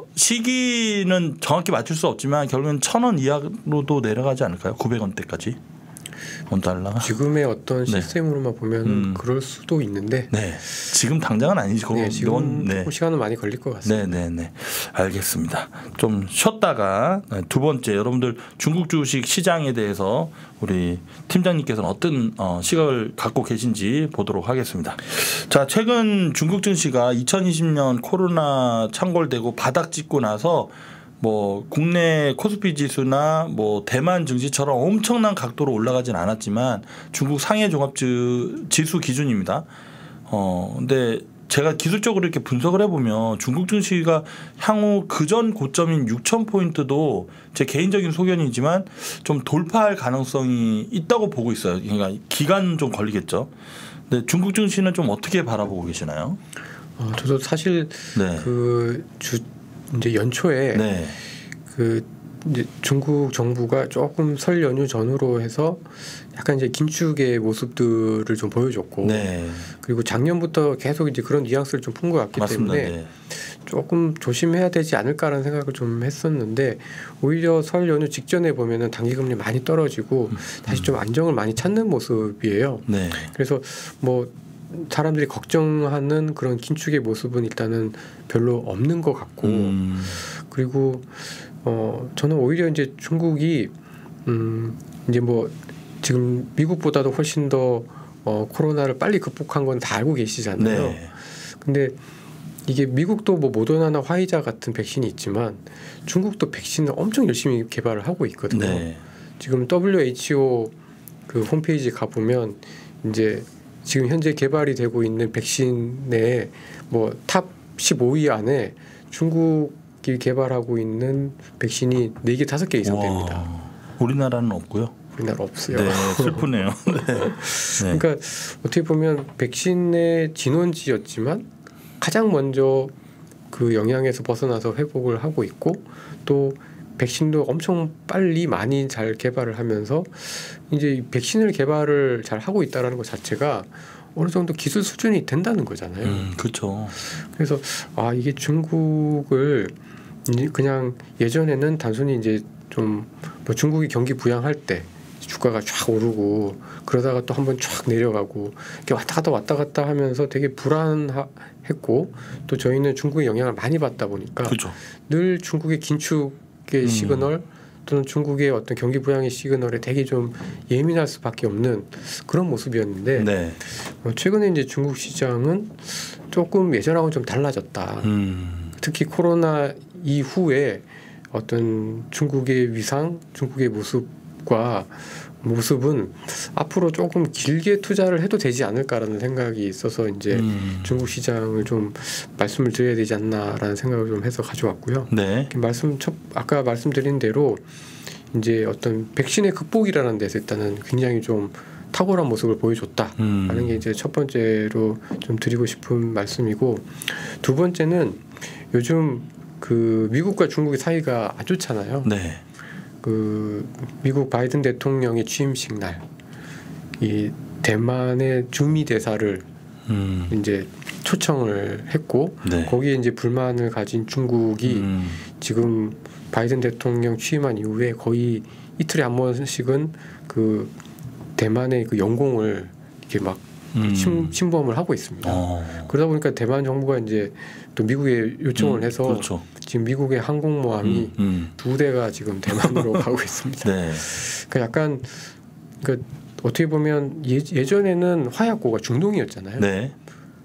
시기는 정확히 맞출 수 없지만 결국엔 천 원 이하로도 내려가지 않을까요? 구백 원대까지 원 달러가. 지금의 어떤 네. 시스템으로만 보면 음. 그럴 수도 있는데 네, 지금 당장은 아니지. 그거 네, 지금 넌, 네. 조금 시간은 많이 걸릴 것 같습니다. 네, 네, 네. 알겠습니다. 좀 쉬었다가 두 번째 여러분들 중국 주식 시장에 대해서 우리 팀장님께서는 어떤 어, 시각을 갖고 계신지 보도록 하겠습니다. 자, 최근 중국 증시가 이천이십 년 코로나 창궐되고 바닥 찍고 나서 뭐 국내 코스피 지수나 뭐 대만 증시처럼 엄청난 각도로 올라가진 않았지만 중국 상해 종합 지수 기준입니다. 어 근데 제가 기술적으로 이렇게 분석을 해보면 중국 증시가 향후 그전 고점인 육천 포인트도 제 개인적인 소견이지만 좀 돌파할 가능성이 있다고 보고 있어요. 그러니까 기간 좀 걸리겠죠. 근데 중국 증시는 좀 어떻게 바라보고 계시나요? 어, 저도 사실 네. 그 주 이제 연초에 네. 그 이제 중국 정부가 조금 설 연휴 전후로 해서 약간 이제 긴축의 모습들을 좀 보여줬고 네. 그리고 작년부터 계속 이제 그런 뉘앙스를 좀 푼 것 같기 맞습니다. 때문에 네. 조금 조심해야 되지 않을까라는 생각을 좀 했었는데 오히려 설 연휴 직전에 보면은 단기금리 많이 떨어지고 음. 다시 좀 안정을 많이 찾는 모습이에요. 네. 그래서 뭐 사람들이 걱정하는 그런 긴축의 모습은 일단은 별로 없는 것 같고 음. 그리고 어 저는 오히려 이제 중국이 음 이제 뭐 지금 미국보다도 훨씬 더 어 코로나를 빨리 극복한 건 다 알고 계시잖아요. 네. 근데 이게 미국도 뭐 모더나나 화이자 같은 백신이 있지만 중국도 백신을 엄청 열심히 개발을 하고 있거든요. 네. 지금 더블유에이치오 그 홈페이지 가 보면 이제 지금 현재 개발이 되고 있는 백신의 뭐 탑 십오 위 안에 중국이 개발하고 있는 백신이 네 개 다섯 개 이상 와, 됩니다. 우리나라는 없고요. 우리나라 없어요. 네, 슬프네요. 네. 네. 그러니까 어떻게 보면 백신의 진원지였지만 가장 먼저 그 영향에서 벗어나서 회복을 하고 있고 또 백신도 엄청 빨리 많이 잘 개발을 하면서 이제 백신을 개발을 잘 하고 있다라는 것 자체가 어느 정도 기술 수준이 된다는 거잖아요. 음, 그렇죠. 그래서 아 이게 중국을 이제 그냥 예전에는 단순히 이제 좀 뭐 중국이 경기 부양할 때 주가가 쫙 오르고 그러다가 또 한번 쫙 내려가고 이렇게 왔다 갔다 왔다 갔다 하면서 되게 불안했고 또 저희는 중국의 영향을 많이 받다 보니까 그렇죠. 늘 중국의 긴축의 음. 시그널 또는 중국의 어떤 경기 부양의 시그널에 되게 좀 예민할 수밖에 없는 그런 모습이었는데 네. 어, 최근에 이제 중국 시장은 조금 예전하고는 좀 달라졌다. 음. 특히 코로나 이후에 어떤 중국의 위상, 중국의 모습과 모습은 앞으로 조금 길게 투자를 해도 되지 않을까라는 생각이 있어서 이제 음. 중국 시장을 좀 말씀을 드려야 되지 않나라는 생각을 좀 해서 가져왔고요. 네. 말씀 첫 아까 말씀드린 대로 이제 어떤 백신의 극복이라는 데서 일단은 굉장히 좀 탁월한 모습을 보여줬다라는 음. 게 이제 첫 번째로 좀 드리고 싶은 말씀이고 두 번째는 요즘 그 미국과 중국의 사이가 안 좋잖아요. 네. 그 미국 바이든 대통령의 취임식 날 이 대만의 주미 대사를 음. 이제 초청을 했고 네. 거기에 이제 불만을 가진 중국이 음. 지금 바이든 대통령 취임한 이후에 거의 이틀에 한 번씩은 그 대만의 그 영공을 이렇게 막 음. 침, 침범을 하고 있습니다. 어. 그러다 보니까 대만 정부가 이제 또 미국에 요청을 음, 해서 그렇죠. 지금 미국의 항공모함이 음, 음. 두 대가 지금 대만으로 가고 있습니다. 네. 그러니까 약간 그 어떻게 보면 예, 예전에는 화약고가 중동이었잖아요. 네.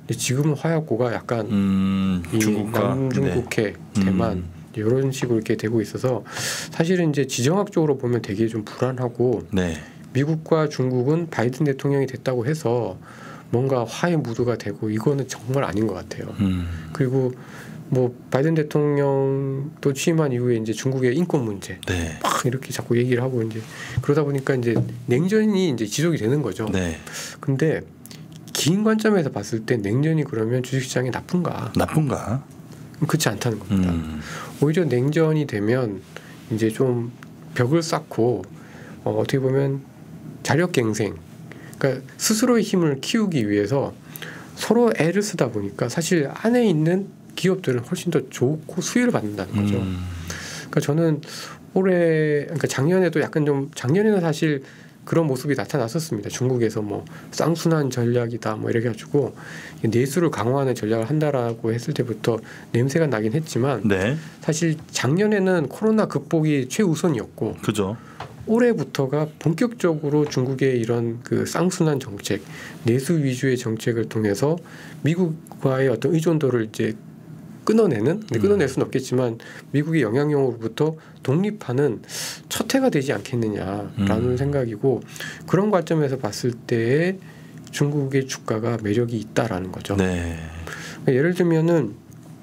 근데 지금은 화약고가 약간 음, 이 중국과 남중국해, 네. 대만 음. 이런 식으로 이렇게 되고 있어서 사실은 이제 지정학적으로 보면 되게 좀 불안하고 네. 미국과 중국은 바이든 대통령이 됐다고 해서 뭔가 화해 무드가 되고 이거는 정말 아닌 것 같아요. 음. 그리고 뭐 바이든 대통령도 취임한 이후에 이제 중국의 인권 문제 네. 막 이렇게 자꾸 얘기를 하고 이제 그러다 보니까 이제 냉전이 이제 지속이 되는 거죠. 네. 근데 긴 관점에서 봤을 때 냉전이 그러면 주식시장이 나쁜가? 나쁜가? 그렇지 않다는 겁니다. 음. 오히려 냉전이 되면 이제 좀 벽을 쌓고 어, 어떻게 보면 자력갱생, 그러니까 스스로의 힘을 키우기 위해서 서로 애를 쓰다 보니까 사실 안에 있는 기업들은 훨씬 더 좋고 수혜를 받는다는 거죠. 음. 그러니까 저는 올해, 그러니까 작년에도 약간 좀 작년에는 사실 그런 모습이 나타났었습니다. 중국에서 뭐 쌍순환 전략이다 뭐 이렇게 가지고 내수를 강화하는 전략을 한다라고 했을 때부터 냄새가 나긴 했지만 네. 사실 작년에는 코로나 극복이 최우선이었고 그죠. 올해부터가 본격적으로 중국의 이런 그 쌍순환 정책, 내수 위주의 정책을 통해서 미국과의 어떤 의존도를 이제 끊어내는, 근데 끊어낼 수는 없겠지만 미국의 영향력으로부터 독립하는 첫 해가 되지 않겠느냐라는 음. 생각이고 그런 관점에서 봤을 때 중국의 주가가 매력이 있다라는 거죠. 네. 그러니까 예를 들면은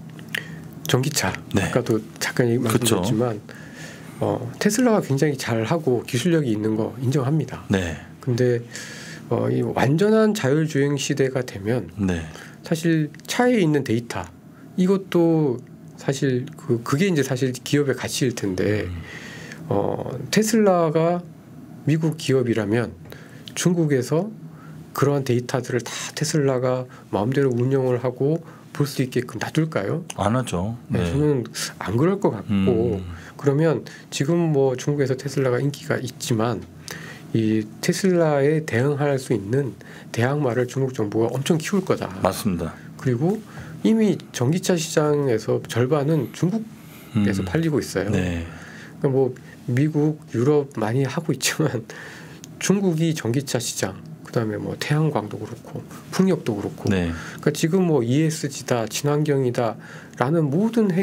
전기차, 네. 아까도 잠깐 얘기 말씀드렸지만 어, 테슬라가 굉장히 잘하고 기술력이 있는 거 인정합니다. 네. 근데 어, 이 완전한 자율주행 시대가 되면 네. 사실 차에 있는 데이터 이것도 사실 그 그게 이제 사실 기업의 가치일 텐데 음. 어, 테슬라가 미국 기업이라면 중국에서 그러한 데이터들을 다 테슬라가 마음대로 운영을 하고 볼 수 있게끔 놔둘까요? 안 하죠. 네. 저는 안 그럴 것 같고 음. 그러면 지금 뭐 중국에서 테슬라가 인기가 있지만 이 테슬라에 대응할 수 있는 대항마를 중국 정부가 엄청 키울 거다. 맞습니다. 그리고 이미 전기차 시장에서 절반은 중국에서 음. 팔리고 있어요. 네. 그러니까 뭐 미국, 유럽 많이 하고 있지만 중국이 전기차 시장, 그다음에 뭐 태양광도 그렇고 풍력도 그렇고, 네. 그러니까 지금 뭐 이에스지다, 친환경이다라는 모든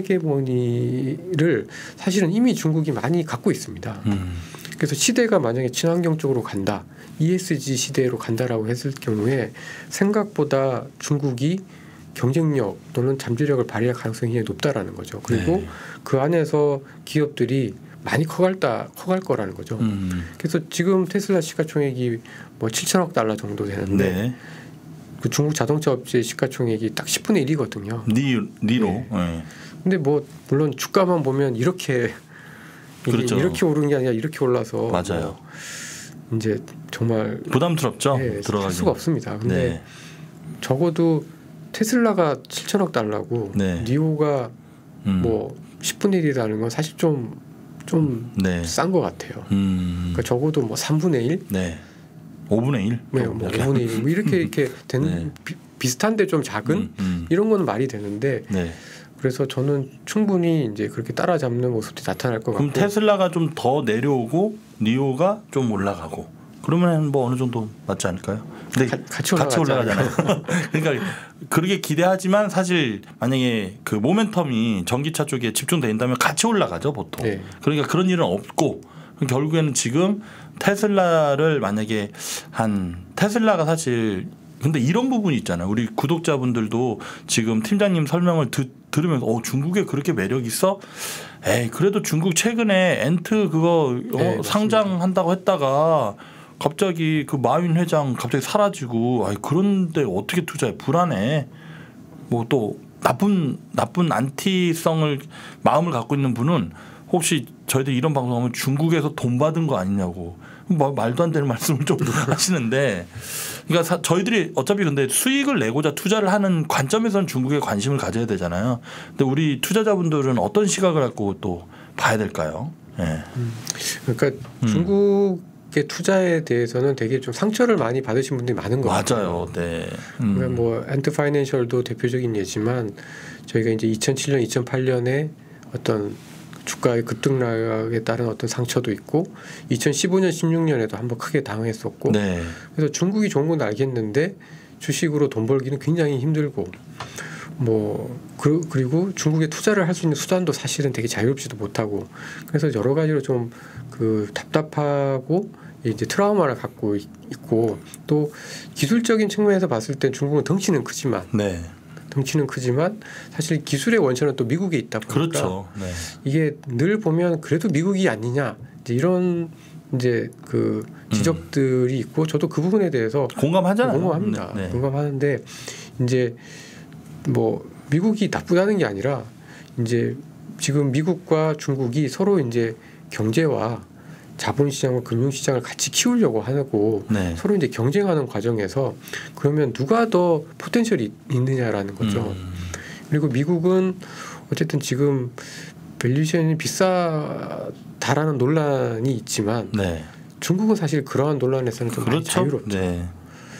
헤게모니를 사실은 이미 중국이 많이 갖고 있습니다. 음. 그래서 시대가 만약에 친환경 쪽으로 간다, 이에스지 시대로 간다라고 했을 경우에 생각보다 중국이 경쟁력 또는 잠재력을 발휘할 가능성이 굉장히 높다라는 거죠. 그리고 네. 그 안에서 기업들이 많이 커갈다 커갈 거라는 거죠. 음. 그래서 지금 테슬라 시가총액이 뭐 칠천억 달러 정도 되는데 네. 그 중국 자동차 업체 시가총액이 딱 십분의 일이거든요. 니 니로. 네. 네. 근데 뭐 물론 주가만 보면 이렇게 이게 그렇죠. 이렇게 오른 게 아니라 이렇게 올라서 맞아요. 뭐 이제 정말 부담스럽죠. 네, 들어가기. 할 수가 없습니다. 근데 네. 적어도 테슬라가 칠천억 달러고 네. 니오가 음. 뭐 십분의 일이라는 건 사실 좀 좀 네. 싼 것 같아요. 음. 그러니까 적어도 뭐 삼분의 일, 네. 오분의 일. 네, 뭐 오분의 일, 뭐 이렇게 이렇게 되는 네. 비, 비슷한데 좀 작은 음, 음. 이런 거는 말이 되는데 네. 그래서 저는 충분히 이제 그렇게 따라잡는 모습이 나타날 것 그럼 같고. 테슬라가 좀 더 내려오고 니오가 좀 올라가고 그러면 뭐 어느 정도 맞지 않을까요? 근데 가, 같이, 같이 올라가잖아요. 그러니까 그렇게 기대하지만 사실 만약에 그 모멘텀이 전기차 쪽에 집중된다면 같이 올라가죠 보통. 네. 그러니까 그런 일은 없고 결국에는 지금 테슬라를 만약에 한 테슬라가 사실 근데 이런 부분이 있잖아요. 우리 구독자분들도 지금 팀장님 설명을 듣, 들으면서 어, 중국에 그렇게 매력 있어? 에이 그래도 중국 최근에 엔트 그거 어, 네, 상장한다고 했다가 갑자기 그 마윈 회장 갑자기 사라지고 아이 그런데 어떻게 투자해? 불안해. 뭐 또 나쁜 나쁜 안티성을 마음을 갖고 있는 분은 혹시 저희들 이런 방송하면 중국에서 돈 받은 거 아니냐고 뭐 말도 안 되는 말씀을 좀 하시는데 그러니까 사, 저희들이 어차피 근데 수익을 내고자 투자를 하는 관점에서는 중국에 관심을 가져야 되잖아요. 근데 우리 투자자분들은 어떤 시각을 갖고 또 봐야 될까요? 네. 음. 그러니까 음. 중국의 투자에 대해서는 되게 좀 상처를 많이 받으신 분들이 많은 것 같아요. 맞아요. 네. 음. 그러니까 뭐 엔트 파이낸셜도 대표적인 예지만 저희가 이제 이천칠 년, 이천팔 년에 어떤 주가의 급등락에 따른 어떤 상처도 있고 이천십오 년, 십육 년에도 한번 크게 당했었고 네. 그래서 중국이 좋은 건 알겠는데 주식으로 돈 벌기는 굉장히 힘들고 뭐 그, 그리고 중국에 투자를 할 수 있는 수단도 사실은 되게 자유롭지도 못하고 그래서 여러 가지로 좀 그 답답하고 이제 트라우마를 갖고 있고 또 기술적인 측면에서 봤을 때 중국은 덩치는 크지만 네. 덩치는 크지만 사실 기술의 원천은 또 미국에 있다 보니까 그렇죠. 네. 이게 늘 보면 그래도 미국이 아니냐 이제 이런 이제 그 지적들이 음. 있고 저도 그 부분에 대해서 공감하잖아요. 공감합니다. 네. 공감하는데 이제 뭐 미국이 나쁘다는 게 아니라 이제 지금 미국과 중국이 서로 이제 경제와 자본시장과 금융시장을 같이 키우려고 하고 네. 서로 이제 경쟁하는 과정에서 그러면 누가 더 포텐셜이 있느냐라는 거죠. 음. 그리고 미국은 어쨌든 지금 밸류에이션이 비싸다라는 논란이 있지만 네. 중국은 사실 그러한 논란에서는 좀 그렇죠. 많이 자유롭죠. 네.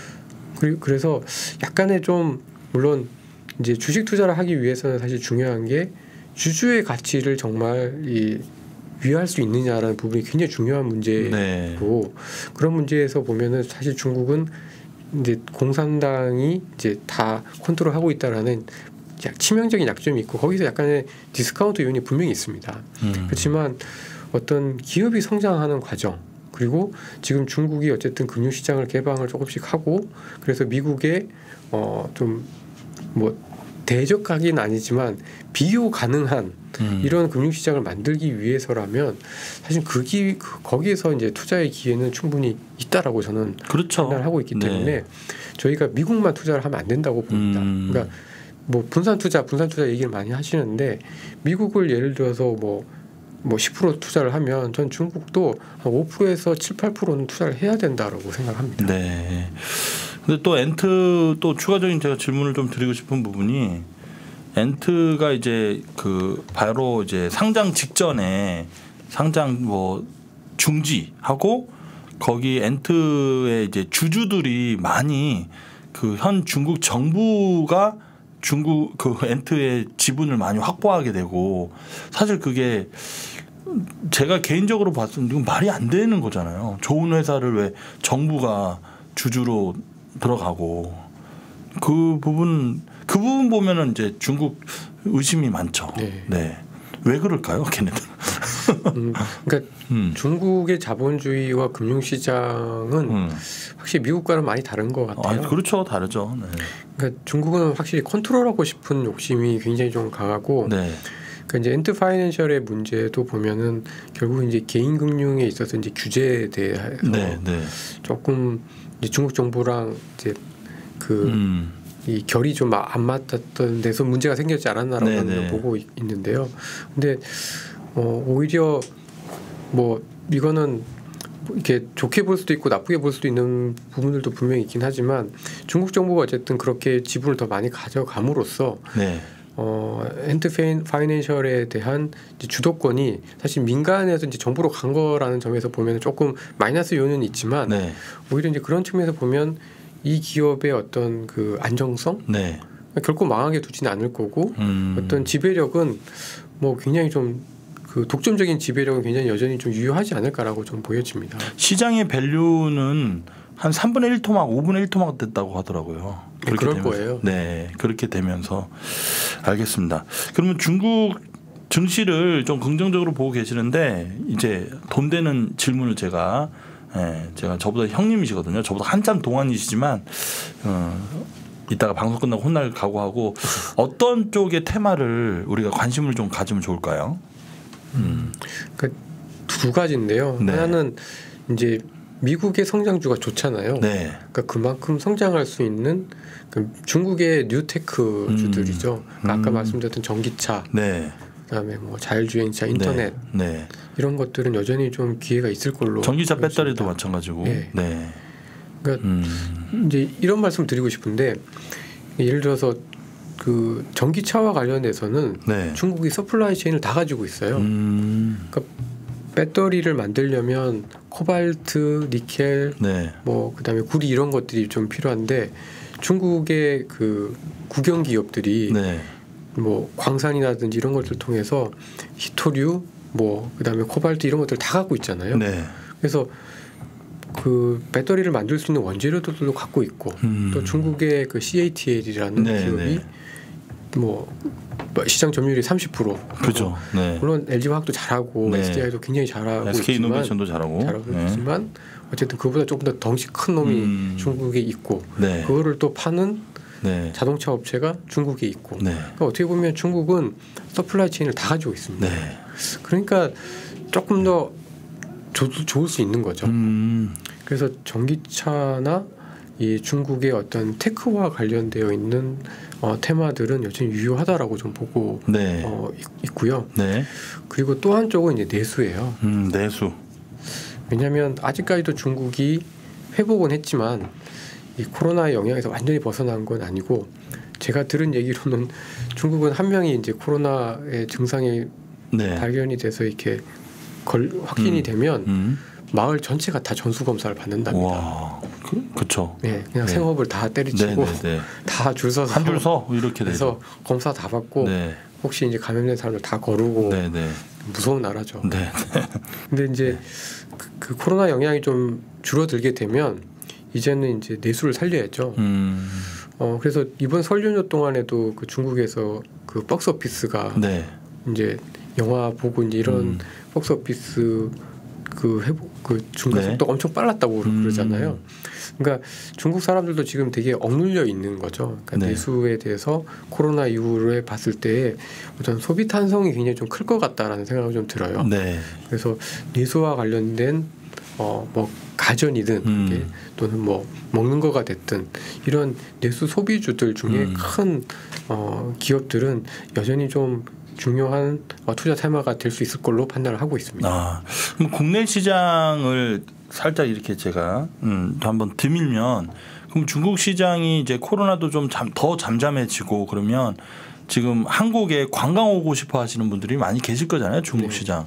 그래서 약간의 좀 물론 이제 주식 투자를 하기 위해서는 사실 중요한 게 주주의 가치를 정말 이 위할 수 있느냐라는 부분이 굉장히 중요한 문제고 네. 그런 문제에서 보면은 사실 중국은 이제 공산당이 이제 다 컨트롤하고 있다라는 치명적인 약점이 있고 거기서 약간의 디스카운트 요인이 분명히 있습니다. 음. 그렇지만 어떤 기업이 성장하는 과정 그리고 지금 중국이 어쨌든 금융시장을 개방을 조금씩 하고 그래서 미국의 어 좀 뭐 대적하기는 아니지만 비교 가능한 음. 이런 금융시장을 만들기 위해서라면 사실 그기 거기에서 이제 투자의 기회는 충분히 있다라고 저는 그렇죠. 판단을 하고 있기 때문에 네. 저희가 미국만 투자를 하면 안 된다고 봅니다. 음. 그러니까 뭐 분산 투자, 분산 투자 얘기를 많이 하시는데 미국을 예를 들어서 뭐 뭐 십 퍼센트 투자를 하면 전 중국도 한 오 퍼센트에서 칠, 팔 퍼센트는 투자를 해야 된다라고 생각합니다. 네. 근데 또 엔트 또 추가적인 제가 질문을 좀 드리고 싶은 부분이 엔트가 이제 그 바로 이제 상장 직전에 상장 뭐 중지하고 거기 엔트의 이제 주주들이 많이 그 현 중국 정부가 중국 그 엔트의 지분을 많이 확보하게 되고 사실 그게 제가 개인적으로 봤을 때 이건 말이 안 되는 거잖아요. 좋은 회사를 왜 정부가 주주로 들어가고 그 부분 그 부분 보면은 이제 중국 의심이 많죠. 네. 네. 왜 그럴까요, 걔네들? 음, 그러니까 음. 중국의 자본주의와 금융시장은 음. 확실히 미국과는 많이 다른 것 같아요. 아, 그렇죠, 다르죠. 네. 그러니까 중국은 확실히 컨트롤하고 싶은 욕심이 굉장히 좀 강하고, 네. 그러니까 이제 엔트 파이낸셜의 문제도 보면은 결국 이제 개인 금융에 있어서 이제 규제에 대해서 네, 네. 조금 이제 중국 정부랑 이제 그 음. 이 결이 좀 안 맞았던 데서 문제가 생겼지 않았나라고 저는 보고 있는데요. 근데 어, 오히려 뭐 이거는 이렇게 좋게 볼 수도 있고 나쁘게 볼 수도 있는 부분들도 분명히 있긴 하지만 중국 정부가 어쨌든 그렇게 지분을 더 많이 가져감으로써 네. 어, 엔트 파이낸셜에 대한 이제 주도권이 사실 민간에서 이제 정부로 간 거라는 점에서 보면 조금 마이너스 요인은 있지만 네. 오히려 이제 그런 측면에서 보면 이 기업의 어떤 그 안정성 네. 결코 망하게 두지는 않을 거고 음. 어떤 지배력은 뭐 굉장히 좀 그 독점적인 지배력은 굉장히 여전히 좀 유효하지 않을까라고 좀 보여집니다. 시장의 밸류는 한 삼분의 일 토막, 오분의 일 토막 됐다고 하더라고요. 네, 그럴 되면서. 거예요. 네, 그렇게 되면서 알겠습니다. 그러면 중국 증시를 좀 긍정적으로 보고 계시는데 이제 돈 되는 질문을 제가 예, 제가 저보다 형님이시거든요. 저보다 한참 동안이시지만 어, 이따가 방송 끝나고 혼날 각오하고 어떤 쪽의 테마를 우리가 관심을 좀 가지면 좋을까요? 음, 그러니까 두 가지인데요. 네. 하나는 이제 미국의 성장주가 좋잖아요. 네. 그러니까 그만큼 성장할 수 있는 그 중국의 뉴테크주들이죠. 음. 그러니까 아까 음. 말씀드렸던 전기차, 네. 그다음에 뭐 자율주행차, 인터넷 네. 네. 이런 것들은 여전히 좀 기회가 있을 걸로. 전기차 보여집니다. 배터리도 마찬가지고. 네. 네. 그러니까 음. 이제 이런 말씀 드리고 싶은데 예를 들어서 그 전기차와 관련해서는 네. 중국이 서플라이 체인을 다 가지고 있어요. 음. 그러니까 배터리를 만들려면 코발트, 니켈, 네. 뭐 그다음에 구리 이런 것들이 좀 필요한데 중국의 그 국영 기업들이 네. 뭐 광산이라든지 이런 것들 통해서 히토류, 뭐 그다음에 코발트 이런 것들 다 갖고 있잖아요. 네. 그래서 그 배터리를 만들 수 있는 원재료들도 갖고 있고 음. 또 중국의 그 씨에이티엘이라는 네, 기업이 네. 뭐 시장 점유율이 삼십 퍼센트. 그죠. 네. 물론 엘지화학도 잘하고 네. 에스디아이도 굉장히 잘하고 있지만 에스케이이노베이션도 잘하고. 잘하고 네. 있지만 어쨌든 그보다 조금 더 덩치 큰 놈이 음. 중국에 있고 네. 그거를 또 파는 네. 자동차 업체가 중국에 있고 네. 그러니까 어떻게 보면 중국은 서플라이 체인을 다 가지고 있습니다. 네. 그러니까 조금 더 조, 좋을 수 있는 거죠. 음. 그래서 전기차나 이 중국의 어떤 테크와 관련되어 있는 어, 테마들은 여전히 유효하다라고 좀 보고 네. 어, 있, 있고요. 네. 그리고 또 한쪽은 이제 내수예요. 음, 내수. 왜냐하면 아직까지도 중국이 회복은 했지만 이 코로나의 영향에서 완전히 벗어난 건 아니고 제가 들은 얘기로는 중국은 한 명이 이제 코로나의 증상이 네. 발견이 돼서 이렇게 걸, 확진이 음. 되면 음. 마을 전체가 다 전수 검사를 받는답니다. 와. 그, 그쵸. 네, 그냥 네. 생업을 다 때리치고 네, 네, 네. 다 줄 서서 한 줄 서 이렇게 그래서 되죠. 검사 다 받고 네. 혹시 이제 감염된 사람들 다 거르고 네, 네. 무서운 나라죠. 네. 근데 이제 그, 그 코로나 영향이 좀 줄어들게 되면 이제는 이제 내수를 살려야죠. 음. 어 그래서 이번 설 연휴 동안에도 그 중국에서 그 박스 오피스가 네. 이제 영화 보고 이제 이런 음. 박스 오피스 그 회복 그 증가 네. 속도가 엄청 빨랐다고 음. 그러잖아요. 그러니까 중국 사람들도 지금 되게 억눌려 있는 거죠. 그러니까 네. 내수에 대해서 코로나 이후에 봤을 때 어떤 소비 탄성이 굉장히 좀 클 것 같다라는 생각이 좀 들어요. 네. 그래서 내수와 관련된 어 뭐 가전이든 음. 이게 또는 뭐 먹는 거가 됐든 이런 내수 소비주들 중에 음. 큰 어 기업들은 여전히 좀 중요한 어, 투자 테마가 될 수 있을 걸로 판단을 하고 있습니다. 아, 그럼 국내 시장을 살짝 이렇게 제가 음, 한번 드밀면 그럼 중국 시장이 이제 코로나도 좀 더 잠잠해지고 그러면 지금 한국에 관광 오고 싶어 하시는 분들이 많이 계실 거잖아요. 중국 네. 시장.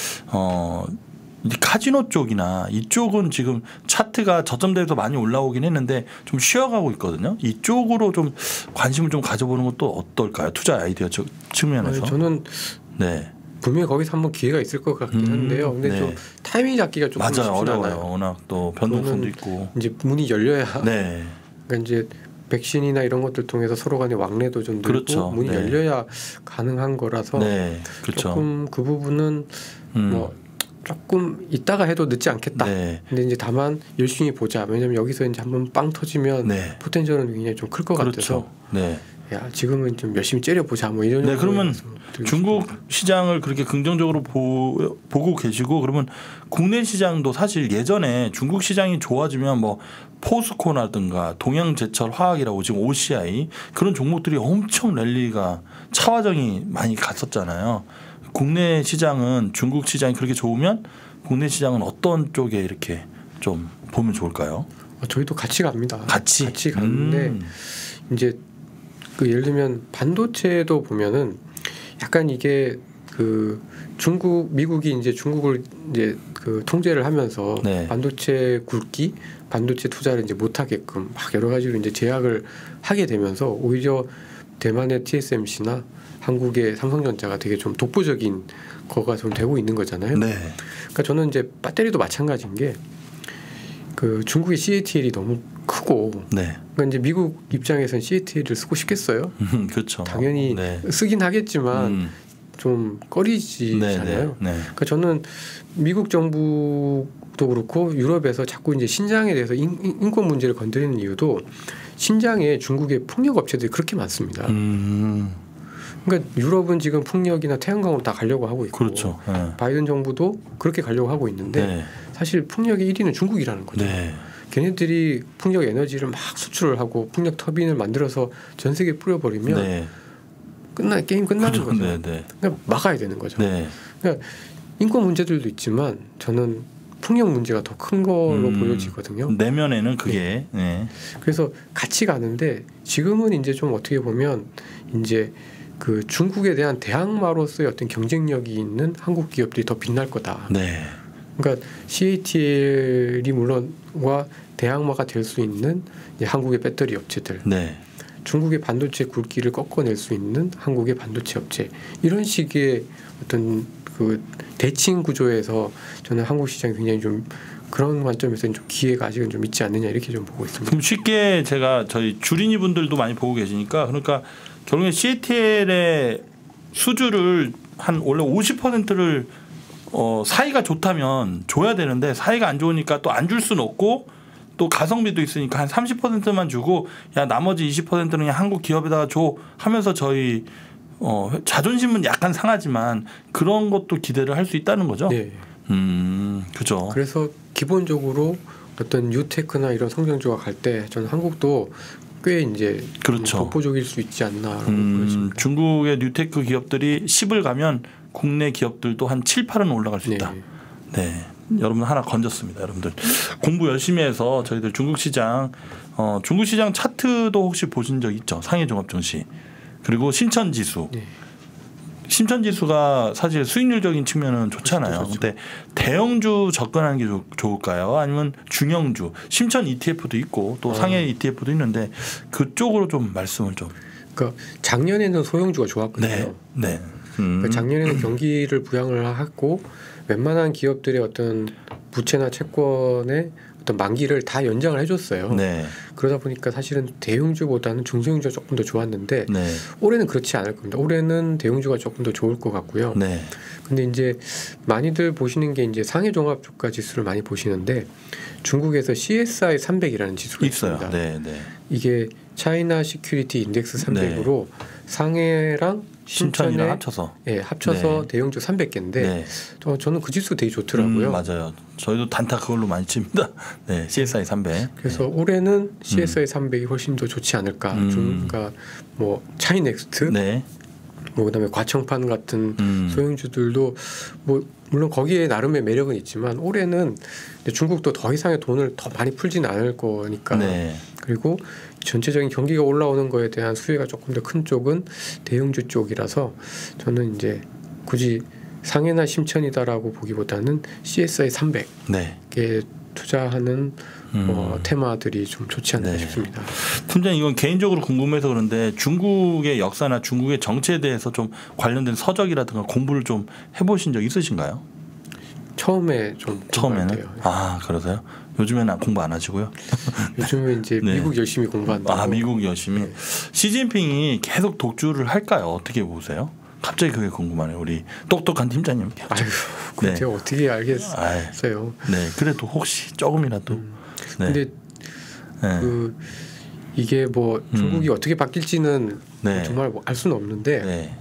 어, 이 카지노 쪽이나 이쪽은 지금 차트가 저점대에서 많이 올라오긴 했는데 좀 쉬어가고 있거든요. 이쪽으로 좀 관심을 좀 가져보는 것도 어떨까요? 투자 아이디어 저, 측면에서. 아니, 저는 네. 분명히 거기서 한번 기회가 있을 것 같긴 음, 한데요. 근데 네. 좀 타이밍 잡기가 조금 맞아요. 쉽지 어려워요. 않아요. 워낙 또 변동성도 그거는 있고. 이제 문이 열려야 네. 그러니까 이제 백신이나 이런 것들 통해서 서로 간의 왕래도 좀 늘고 그렇죠. 문이 네. 열려야 가능한 거라서 네. 그렇죠. 조금 그 부분은 음. 뭐 조금 이따가 해도 늦지 않겠다. 네. 근데 이제 다만 열심히 보자. 왜냐면 여기서 이제 한번 빵 터지면 네. 포텐셜은 굉장히 좀 클 것 그렇죠. 같아서 네. 야 지금은 좀 열심히 째려 보자. 뭐 이런. 네, 그러면 정도의 중국 싶습니다. 시장을 그렇게 긍정적으로 보, 보고 계시고 그러면 국내 시장도 사실 예전에 중국 시장이 좋아지면 뭐 포스코라든가 동양제철 화학이라고 지금 오씨아이 그런 종목들이 엄청 랠리가 차화정이 많이 갔었잖아요. 국내 시장은 중국 시장이 그렇게 좋으면 국내 시장은 어떤 쪽에 이렇게 좀 보면 좋을까요? 어, 저희도 같이 갑니다. 같이 같이 가는데 음. 이제 그 예를 들면 반도체도 보면은 약간 이게 그 중국 미국이 이제 중국을 이제 그 통제를 하면서 네. 반도체 굵기, 반도체 투자를 이제 못 하게끔 막 여러 가지로 이제 제약을 하게 되면서 오히려 대만의 티에스엠씨나 한국의 삼성전자가 되게 좀 독보적인 거가 좀 되고 있는 거잖아요. 네. 그러니까 저는 이제 배터리도 마찬가지인 게 그 중국의 씨에이티엘이 너무 크고 네. 그러니까 이제 미국 입장에서는 씨에이티엘을 쓰고 싶겠어요? 음, 그렇죠. 당연히 네. 쓰긴 하겠지만 음. 좀 꺼리지잖아요. 네, 네, 네. 그러니까 저는 미국 정부도 그렇고 유럽에서 자꾸 이제 신장에 대해서 인, 인권 문제를 건드리는 이유도 신장에 중국의 풍력 업체들이 그렇게 많습니다. 음. 그러니까 유럽은 지금 풍력이나 태양광으로 다 가려고 하고 있고 그렇죠. 네. 바이든 정부도 그렇게 가려고 하고 있는데 네. 사실 풍력의 일 위는 중국이라는 거죠. 네. 걔네들이 풍력 에너지를 막 수출을 하고 풍력 터빈을 만들어서 전 세계에 뿌려버리면 네. 끝나 게임 끝나는 그렇죠. 거죠. 네, 네. 그러니까 막아야 되는 거죠. 네. 그러니까 인권 문제들도 있지만 저는 풍력 문제가 더 큰 걸로 음. 보여지거든요. 내면에는 그게 네. 그래서 같이 가는데 지금은 이제 좀 어떻게 보면 이제 그 중국에 대한 대항마로서의 어떤 경쟁력이 있는 한국 기업들이 더 빛날 거다. 네. 그러니까 씨에이티엘이 물론과 대항마가 될 수 있는 이제 한국의 배터리 업체들, 네. 중국의 반도체 굵기를 꺾어낼 수 있는 한국의 반도체 업체 이런 식의 어떤 그 대칭 구조에서 저는 한국 시장이 굉장히 좀 그런 관점에서는 좀 기회가 아직은 좀 있지 않느냐 이렇게 좀 보고 있습니다. 그럼 쉽게 제가 저희 주린이 분들도 많이 보고 계시니까 그러니까 결국에 씨에이티엘의 수주를 한 원래 오십 퍼센트를 어, 사이가 좋다면 줘야 되는데 사이가 안 좋으니까 또 안 줄 수는 없고 또 가성비도 있으니까 한 삼십 퍼센트만 주고 야 나머지 이십 퍼센트는 그냥 한국 기업에다가 줘 하면서 저희 어, 자존심은 약간 상하지만 그런 것도 기대를 할 수 있다는 거죠. 네. 음, 그죠. 그래서 기본적으로 어떤 뉴테크나 이런 성장주가 갈 때 저는 한국도 꽤 이제 그렇죠. 독보적일 수 있지 않나라고 음, 보여집니다. 중국의 뉴테크 기업들이 십을 가면 국내 기업들도 한 칠, 팔은 올라갈 수 있다. 네. 네. 여러분 하나 건졌습니다. 여러분들 공부 열심히 해서 저희들 중국 시장 어, 중국 시장 차트도 혹시 보신 적 있죠? 상해 종합 증시 그리고 신천 지수. 네. 신천 지수가 사실 수익률적인 측면은 좋잖아요. 좋죠. 근데 대형주 접근하는 게 좋, 좋을까요? 아니면 중형주, 신천 이티에프도 있고 또 상해 어. 이티에프도 있는데 그쪽으로 좀 말씀을 좀. 그러니까 작년에는 소형주가 좋았거든요. 네, 네. 음. 그러니까 작년에는 경기를 부양을 하고 웬만한 기업들의 어떤 부채나 채권의 어떤 만기를 다 연장을 해줬어요. 네, 그러다 보니까 사실은 대형주보다는 중소형주가 조금 더 좋았는데 네, 올해는 그렇지 않을 겁니다. 올해는 대형주가 조금 더 좋을 것 같고요. 네, 근데 이제 많이들 보시는 게 이제 상해 종합 주가 지수를 많이 보시는데 중국에서 씨에스아이 삼백이라는 지수가 있어요. 있습니다. 네, 네. 이게 차이나 시큐리티 인덱스 삼백으로 상해랑 신천이랑 신천에 합쳐서. 예, 합쳐서 네. 대형주 삼백 개인데 네. 저, 저는 그 지수 되게 좋더라고요. 음, 맞아요. 저희도 단타 그걸로 많이 칩니다. 네, 씨에스아이 삼백. 그래서 올해는 씨에스아이 삼백이 훨씬 더 좋지 않을까. 음. 좀 그러니까 뭐 차이넥스트, 네. 뭐 그다음에 과청판 같은 음. 소형주들도 뭐 물론 거기에 나름의 매력은 있지만 올해는 중국도 더 이상의 돈을 더 많이 풀지는 않을 거니까. 네. 그리고 전체적인 경기가 올라오는 거에 대한 수혜가 조금 더 큰 쪽은 대형주 쪽이라서 저는 이제 굳이 상해나 심천이다라고 보기보다는 씨에스아이 삼백에 네. 투자하는 음. 어, 테마들이 좀 좋지 않나 네. 싶습니다. 팀장님 이건 개인적으로 궁금해서 그런데 중국의 역사나 중국의 정치에 대해서 좀 관련된 서적이라든가 공부를 좀 해보신 적 있으신가요? 처음에 좀 처음에는? 공부할 때요. 아 그러세요? 요즘에는 공부 안 하시고요? 요즘에 이제 네. 미국 열심히 공부한다고. 아 미국 열심히. 네. 시진핑이 계속 독주를 할까요? 어떻게 보세요? 갑자기 그게 궁금하네요. 우리 똑똑한 팀장님. 아유, 그 네. 제가 어떻게 알겠어요. 네, 그래도 혹시 조금이라도. 음. 네. 근데 네. 그 이게 뭐 중국이 음. 어떻게 바뀔지는 네. 정말 뭐 알 수는 없는데 네.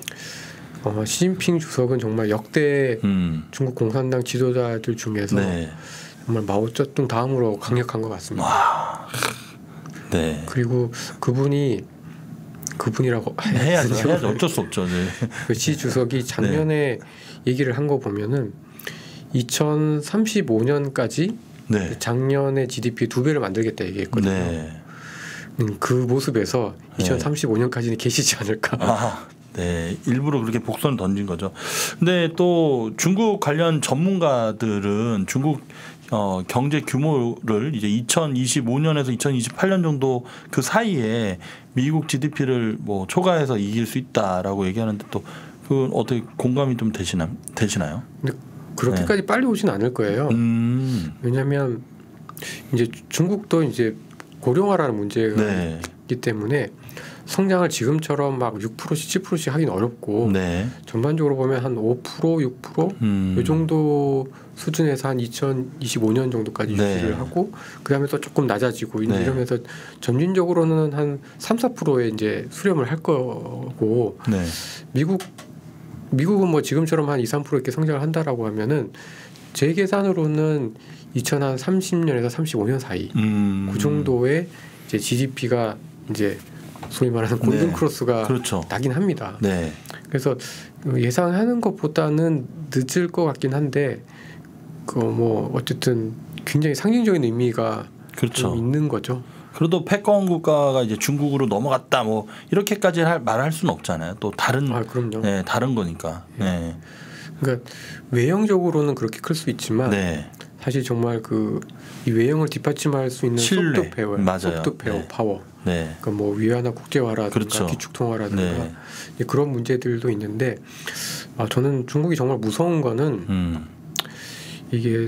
어, 시진핑 주석은 정말 역대 음. 중국 공산당 지도자들 중에서 네. 정말 마오쩌둥 다음으로 강력한 것 같습니다. 와. 네. 그리고 그분이 그분이라고 해야죠. 해야죠. 어쩔 수 없죠. 네. 그 시 주석이 작년에 얘기를 한 거 보면은 이천삼십오 년까지 네. 작년에 지디피 두 배를 만들겠다 얘기했거든요. 네. 음, 그 모습에서 네. 이천삼십오 년까지는 계시지 않을까. 아, 네. 일부러 그렇게 복선을 던진 거죠. 근데 또 중국 관련 전문가들은 중국 어, 경제 규모를 이제 이천이십오 년에서 이천이십팔 년 정도 그 사이에 미국 지디피를 뭐 초과해서 이길 수 있다라고 얘기하는데 또 그건 어떻게 공감이 좀 되시나 되시나요? 근데 그렇게까지 빨리 오진 않을 거예요. 음. 왜냐하면 이제 중국도 이제 고령화라는 문제가 네. 있기 때문에 성장을 지금처럼 막 육 퍼센트, 칠 퍼센트씩 하긴 어렵고 네. 전반적으로 보면 한 오 퍼센트, 육 퍼센트 음. 이 정도 수준에서 한 이천이십오 년 정도까지 네. 유지를 하고 그다음에 또 조금 낮아지고 네. 이러면서 점진적으로는 한 삼, 사 퍼센트에 이제 수렴을 할 거고 네. 미국 미국은 뭐 지금처럼 한 이, 삼 퍼센트 이렇게 성장을 한다라고 하면은 제 계산으로는 이천삼십 년에서 삼십오 년 사이 음. 그 정도의 이제 지디피가 이제 소위 말하는 골든 네. 크로스가 그렇죠. 나긴 합니다. 네. 그래서 예상하는 것보다는 늦을 것 같긴 한데 그 뭐 어쨌든 굉장히 상징적인 의미가 그렇죠. 좀 있는 거죠. 그래도 패권 국가가 이제 중국으로 넘어갔다 뭐 이렇게까지 할, 말할 수는 없잖아요. 또 다른 아 그럼요. 네, 다른 거니까. 네. 그러니까 외형적으로는 그렇게 클 수 있지만 네. 사실 정말 그 이 외형을 뒷받침할 수 있는 신뢰. 소프트웨어, 맞아요. 소프트웨어 네. 파워. 네. 그러니까 뭐 위안화 국제화라든가 그렇죠. 기축 통화라든가 네. 이제 그런 문제들도 있는데 아, 저는 중국이 정말 무서운 거는 음. 이게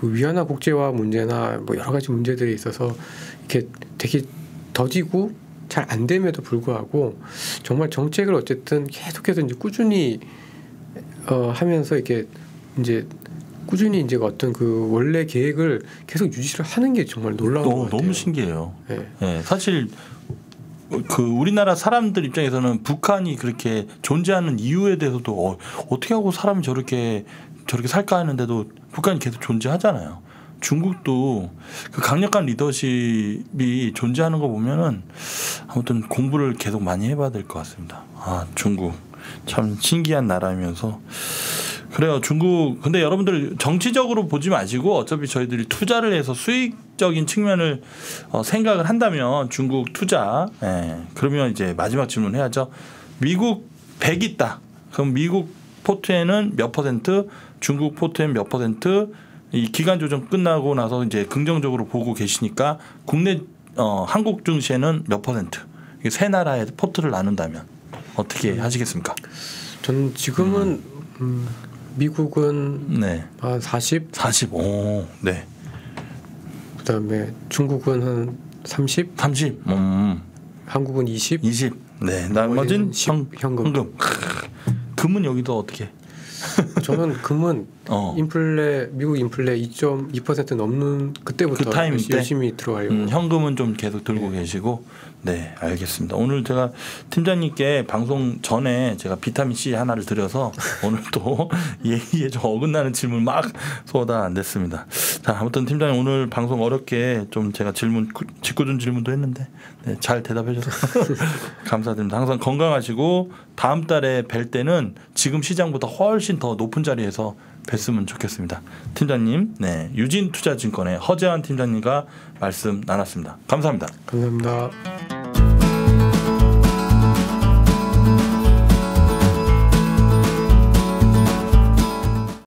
그 위안화 국제화 문제나 뭐 여러 가지 문제들이 있어서 이렇게 되게 더디고 잘 안 됨에도 불구하고 정말 정책을 어쨌든 계속해서 이제 꾸준히 어, 하면서 이렇게 이제 꾸준히 이제 어떤 그 원래 계획을 계속 유지를 하는 게 정말 놀라운 너무, 것 같아요. 너무 신기해요. 네. 네, 사실 그 우리나라 사람들 입장에서는 북한이 그렇게 존재하는 이유에 대해서도 어, 어떻게 하고 사람이 저렇게 저렇게 살까 하는데도 북한이 계속 존재하잖아요. 중국도 그 강력한 리더십이 존재하는 거 보면은 아무튼 공부를 계속 많이 해봐야 될 것 같습니다. 아, 중국 참 신기한 나라면서 그래요. 중국 근데 여러분들 정치적으로 보지 마시고 어차피 저희들이 투자를 해서 수익적인 측면을 어, 생각을 한다면 중국 투자 예, 그러면 이제 마지막 질문 해야죠. 미국 백 있다. 그럼 미국 포트에는 몇 퍼센트, 중국 포트에는 몇 퍼센트, 이 기간 조정 끝나고 나서 이제 긍정적으로 보고 계시니까 국내 어, 한국 증시에는 몇 퍼센트? 이게 세 나라의 포트를 나눈다면 어떻게 하시겠습니까? 저는 지금은 음. 음, 미국은 네. 한 사십, 사십. 오, 네. 그다음에 중국은 한 삼십, 삼십. 음. 한국은 이십, 이십. 네. 나머지는 현, 현금. 현금. 금은 여기도 어떻게? 저는 금은 어. 인플레 미국 인플레 이 점 이 퍼센트 넘는 그때부터 그 타임 때? 열심히 들어가려고. 음, 현금은 좀 계속 들고 네. 계시고. 네, 알겠습니다. 오늘 제가 팀장님께 방송 전에 제가 비타민 C 하나를 드려서 오늘 또 예의에 좀 어긋나는 질문 막 쏟아 안 됐습니다. 자, 아무튼 팀장님 오늘 방송 어렵게 좀 제가 질문 짓궂은 질문도 했는데 네, 잘 대답해 주셔서 감사드립니다. 항상 건강하시고 다음 달에 뵐 때는 지금 시장보다 훨씬 더 높은 자리에서 뵀으면 좋겠습니다. 팀장님, 네, 유진투자증권의 허재환 팀장님과 말씀 나눴습니다. 감사합니다. 감사합니다.